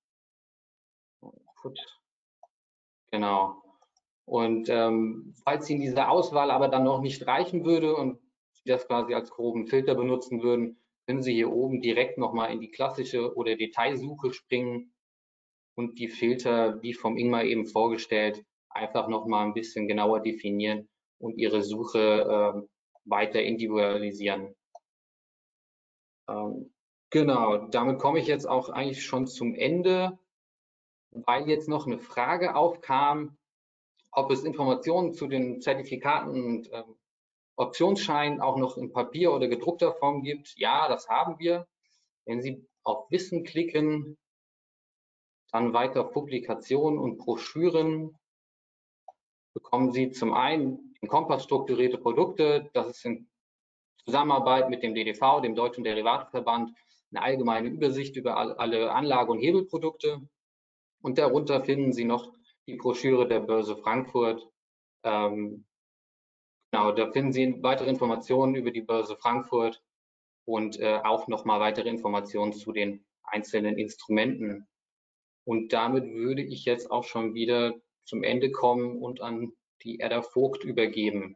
Genau. Und falls Ihnen diese Auswahl aber dann noch nicht reichen würde und Sie das quasi als groben Filter benutzen würden, können Sie hier oben direkt nochmal in die klassische oder Detailsuche springen und die Filter, wie vom Ingmar eben vorgestellt, einfach nochmal ein bisschen genauer definieren und Ihre Suche weiter individualisieren. Genau, damit komme ich jetzt auch eigentlich schon zum Ende, weil jetzt noch eine Frage aufkam, ob es Informationen zu den Zertifikaten und Optionsscheinen auch noch in Papier oder gedruckter Form gibt. Ja, das haben wir. Wenn Sie auf Wissen klicken, dann weiter Publikationen und Broschüren, bekommen Sie zum einen den Kompass strukturierte Produkte. Das ist in Zusammenarbeit mit dem DDV, dem Deutschen Derivateverband, eine allgemeine Übersicht über alle Anlage- und Hebelprodukte. Und darunter finden Sie noch die Broschüre der Börse Frankfurt. Genau, da finden Sie weitere Informationen über die Börse Frankfurt und auch nochmal weitere Informationen zu den einzelnen Instrumenten. Und damit würde ich jetzt auch schon wieder zum Ende kommen und an die Edda Vogt übergeben.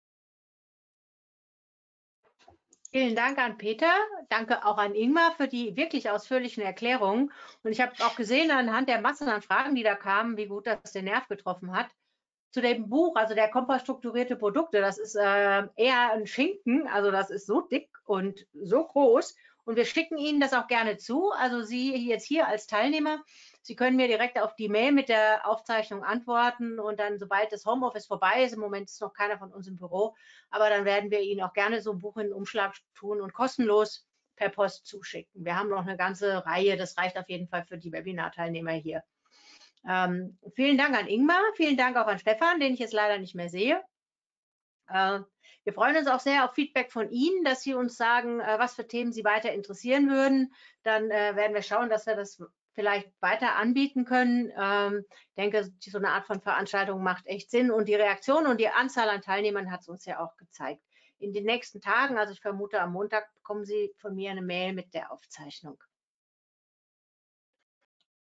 Vielen Dank an Peter, danke auch an Ingmar für die wirklich ausführlichen Erklärungen. Und ich habe auch gesehen anhand der Massen an Fragen, die da kamen, wie gut das den Nerv getroffen hat. Zu dem Buch, also der Kompass strukturierte Produkte, das ist eher ein Schinken, also das ist so dick und so groß. Und wir schicken Ihnen das auch gerne zu. Also Sie jetzt hier als Teilnehmer, Sie können mir direkt auf die Mail mit der Aufzeichnung antworten und dann, sobald das Homeoffice vorbei ist, im Moment ist noch keiner von uns im Büro, aber dann werden wir Ihnen auch gerne so ein Buch in den Umschlag tun und kostenlos per Post zuschicken. Wir haben noch eine ganze Reihe, das reicht auf jeden Fall für die Webinar-Teilnehmer hier. Vielen Dank an Ingmar, vielen Dank auch an Stefan, den ich jetzt leider nicht mehr sehe. Wir freuen uns auch sehr auf Feedback von Ihnen, dass Sie uns sagen, was für Themen Sie weiter interessieren würden. Dann werden wir schauen, dass wir das vielleicht weiter anbieten können. Ich denke, so eine Art von Veranstaltung macht echt Sinn und die Reaktion und die Anzahl an Teilnehmern hat es uns ja auch gezeigt. In den nächsten Tagen, also ich vermute am Montag, bekommen Sie von mir eine Mail mit der Aufzeichnung.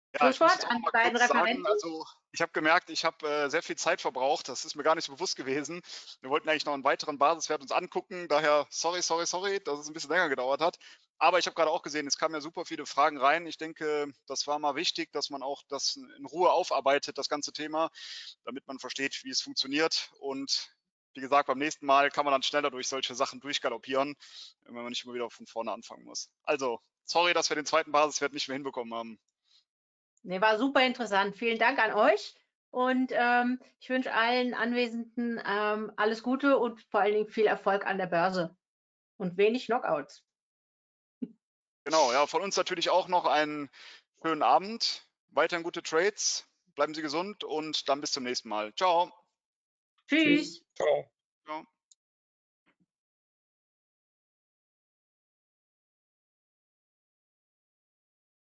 Ja, ich muss Schlusswort jetzt auch an noch die mal beiden kurz sagen, Referenten. also ich habe gemerkt, ich habe sehr viel Zeit verbraucht. Das ist mir gar nicht so bewusst gewesen. Wir wollten eigentlich noch einen weiteren Basiswert uns angucken. Daher sorry, dass es ein bisschen länger gedauert hat. Aber ich habe gerade auch gesehen, es kamen ja super viele Fragen rein. Ich denke, das war mal wichtig, dass man auch das in Ruhe aufarbeitet, das ganze Thema, damit man versteht, wie es funktioniert. Und wie gesagt, beim nächsten Mal kann man dann schneller durch solche Sachen durchgaloppieren, wenn man nicht immer wieder von vorne anfangen muss. Also, sorry, dass wir den zweiten Basiswert nicht mehr hinbekommen haben. Nee, war super interessant. Vielen Dank an euch. Und ich wünsche allen Anwesenden alles Gute und vor allen Dingen viel Erfolg an der Börse und wenig Knockouts. Genau, ja, von uns natürlich auch noch einen schönen Abend. Weiterhin gute Trades. Bleiben Sie gesund und dann bis zum nächsten Mal. Ciao. Tschüss. Ciao. Ciao.